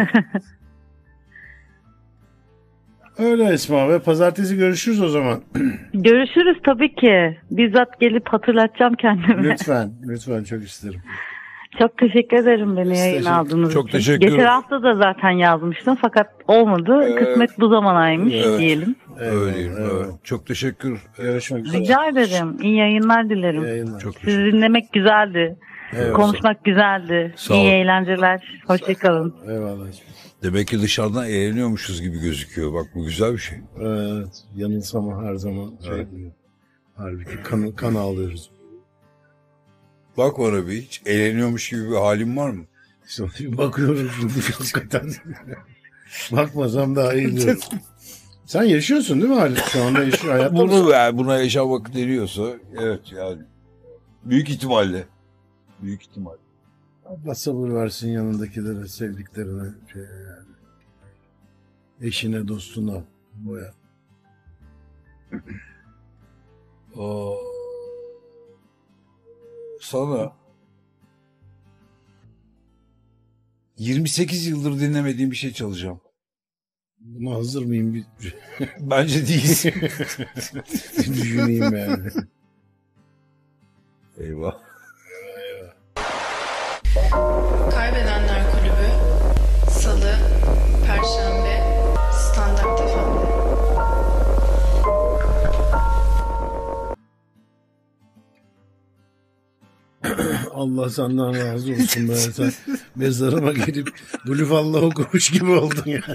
[SPEAKER 1] Öyle Esma ve pazartesi görüşürüz o zaman.
[SPEAKER 5] Görüşürüz tabii ki. Bizzat gelip hatırlatacağım kendime.
[SPEAKER 1] Lütfen çok isterim.
[SPEAKER 5] Çok teşekkür ederim beni yayın aldığınız
[SPEAKER 2] çok
[SPEAKER 5] için.
[SPEAKER 2] Teşekkür
[SPEAKER 5] Geçen hafta da zaten yazmıştım fakat olmadı. Kısmet bu zamanaymış diyelim.
[SPEAKER 2] Evet. Çok teşekkür.
[SPEAKER 1] Görüşmek üzere.
[SPEAKER 5] Rica ederim. İyi yayınlar dilerim. Sizi dinlemek güzeldi. Konuşmak güzeldi. İyi eğlenceler. Hoşçakalın.
[SPEAKER 1] Eyvallah.
[SPEAKER 2] Demek ki dışarıdan eğleniyormuşuz gibi gözüküyor. Bak bu güzel bir şey.
[SPEAKER 1] Evet. Yanılsama her zaman. Halbuki kan ağlıyoruz.
[SPEAKER 2] Bak bana bir hiç eğleniyormuş gibi bir halim var mı?
[SPEAKER 1] Bakıyorum şimdi hakikaten. Bakmasam daha iyi diyorum. Sen yaşıyorsun değil mi Halit? Şu anda yaşıyor hayatta.
[SPEAKER 2] Buna yaşamak deniyorsa evet yani. Büyük ihtimalle.
[SPEAKER 1] Allah sabır versin yanındakilere, sevdiklerine, yani. Eşine, dostuna, boya.
[SPEAKER 2] Sana 28 yıldır dinlemediğim bir şey çalacağım.
[SPEAKER 1] Buna hazır mıyım?
[SPEAKER 2] Bence değil.
[SPEAKER 1] Düşüneyim yani.
[SPEAKER 2] Eyvah.
[SPEAKER 3] Kaybedenler Kulübü Salı, Perşembe, Standart FM.
[SPEAKER 1] Allah senden razı olsun be. Sen mezarıma gelip Gülüfallah okumuş gibi oldun yani.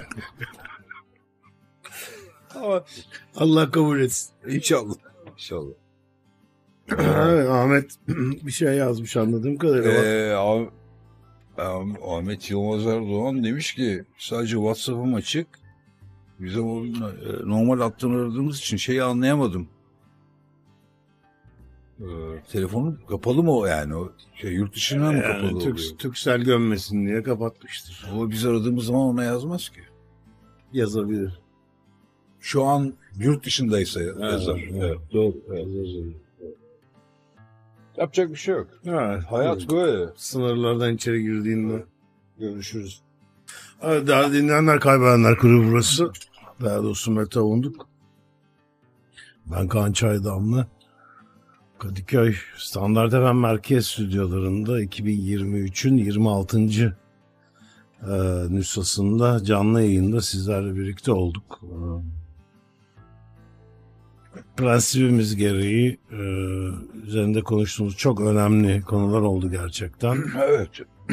[SPEAKER 1] Ama Allah kabul etsin.
[SPEAKER 2] İnşallah.
[SPEAKER 1] Evet, Ahmet bir şey yazmış anladığım kadarıyla.
[SPEAKER 2] Ahmet Yılmaz Erdoğan demiş ki sadece WhatsApp'ım açık. Bize normal hattını aradığımız için şeyi anlayamadım. Telefonu kapalı mı o yani? O yurt dışına mı kapalı oluyor?
[SPEAKER 1] Türksel gömmesin diye kapatmıştır.
[SPEAKER 2] Ama biz aradığımız zaman ona yazmaz ki.
[SPEAKER 1] Yazabilir.
[SPEAKER 2] Şu an yurt dışındaysa yazar.
[SPEAKER 1] Evet, doğru. Yazar.
[SPEAKER 2] Yapacak bir şey yok.
[SPEAKER 1] Evet,
[SPEAKER 2] hayat böyle.
[SPEAKER 1] Sınırlardan içeri girdiğinde görüşürüz. Evet, daha dinleyenler Kaybedenler Kulübü burası. Daha doğrusu Mete Onduk. Ben Kaan Çaydamlı. Kadıköy Standart FM Merkez Stüdyolarında 2023'ün 26. nüshasında canlı yayında sizlerle birlikte olduk. Prensibimiz gereği üzerinde konuştuğumuz çok önemli konular oldu gerçekten.
[SPEAKER 2] Evet.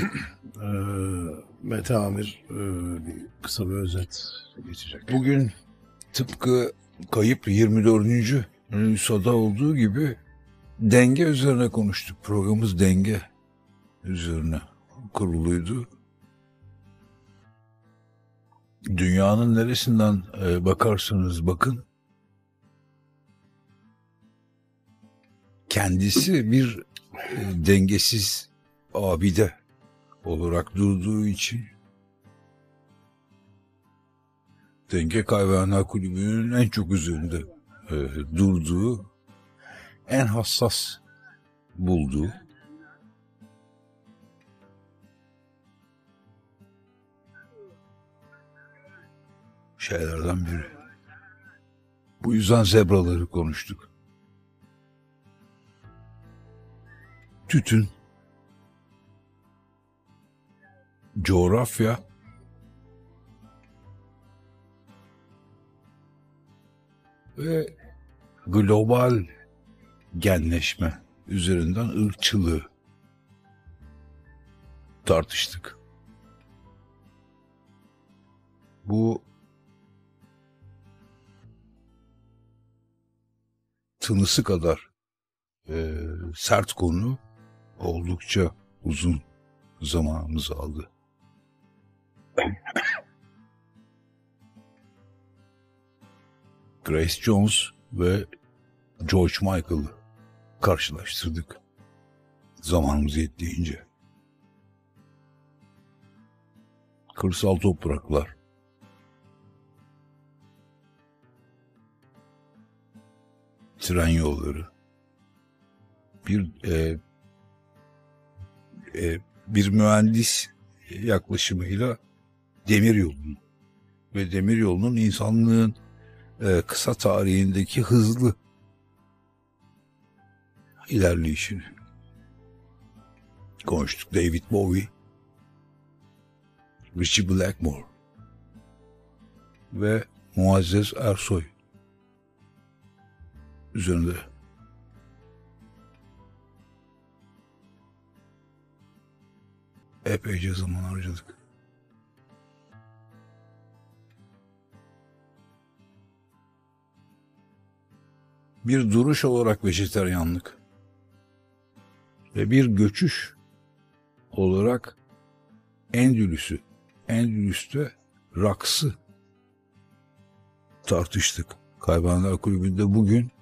[SPEAKER 1] Mete Amir kısa bir özet geçecek.
[SPEAKER 2] Bugün tıpkı kayıp 24. nüshada olduğu gibi denge üzerine konuştuk. Programımız denge üzerine kuruluydu. Dünyanın neresinden bakarsanız bakın, kendisi bir dengesiz abide olarak durduğu için Denge Kaybedenler Kulübü'nün en çok üzerinde durduğu, en hassas bulduğu şeylerden biri. Bu yüzden zebraları konuştuk. Tütün, coğrafya ve global genleşme üzerinden ırkçılığı tartıştık. Bu tınısı kadar sert konu oldukça uzun zamanımızı aldı. Grace Jones ve George Michael'ı karşılaştırdık zamanımız yettiğince. Kırsal topraklar, tren yolları, bir mühendis yaklaşımıyla demir yolunu ve demir yolunun insanlığın kısa tarihindeki hızlı ilerleyişini konuştuk. David Bowie, Ritchie Blackmore ve Muazzez Ersoy üzerinde epeyce zaman harcadık. Bir duruş olarak vejetaryenlik ve bir göçüş olarak Endülüs'te raksı tartıştık. Kaybedenler Kulübü'nde bugün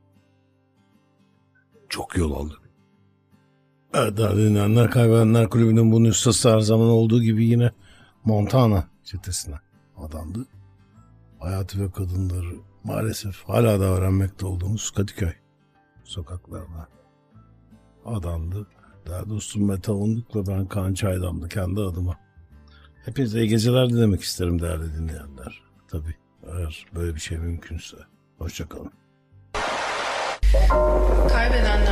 [SPEAKER 2] çok yol aldık.
[SPEAKER 1] Evet, dinleyenler, Kaybedenler Kulübü'nün bu nüshası her zaman olduğu gibi yine Montana çetesine adandı. Hayatı ve kadınları maalesef hala da öğrenmekte olduğumuz Kadıköy sokaklarına adandı. Değerli dostum Mete Onduk'la ben Kaan Çaydam'da kendi adıma. Hepinize iyi geceler dilemek isterim değerli dinleyenler. Tabii eğer böyle bir şey mümkünse. Hoşça kalın.
[SPEAKER 3] Kaybeden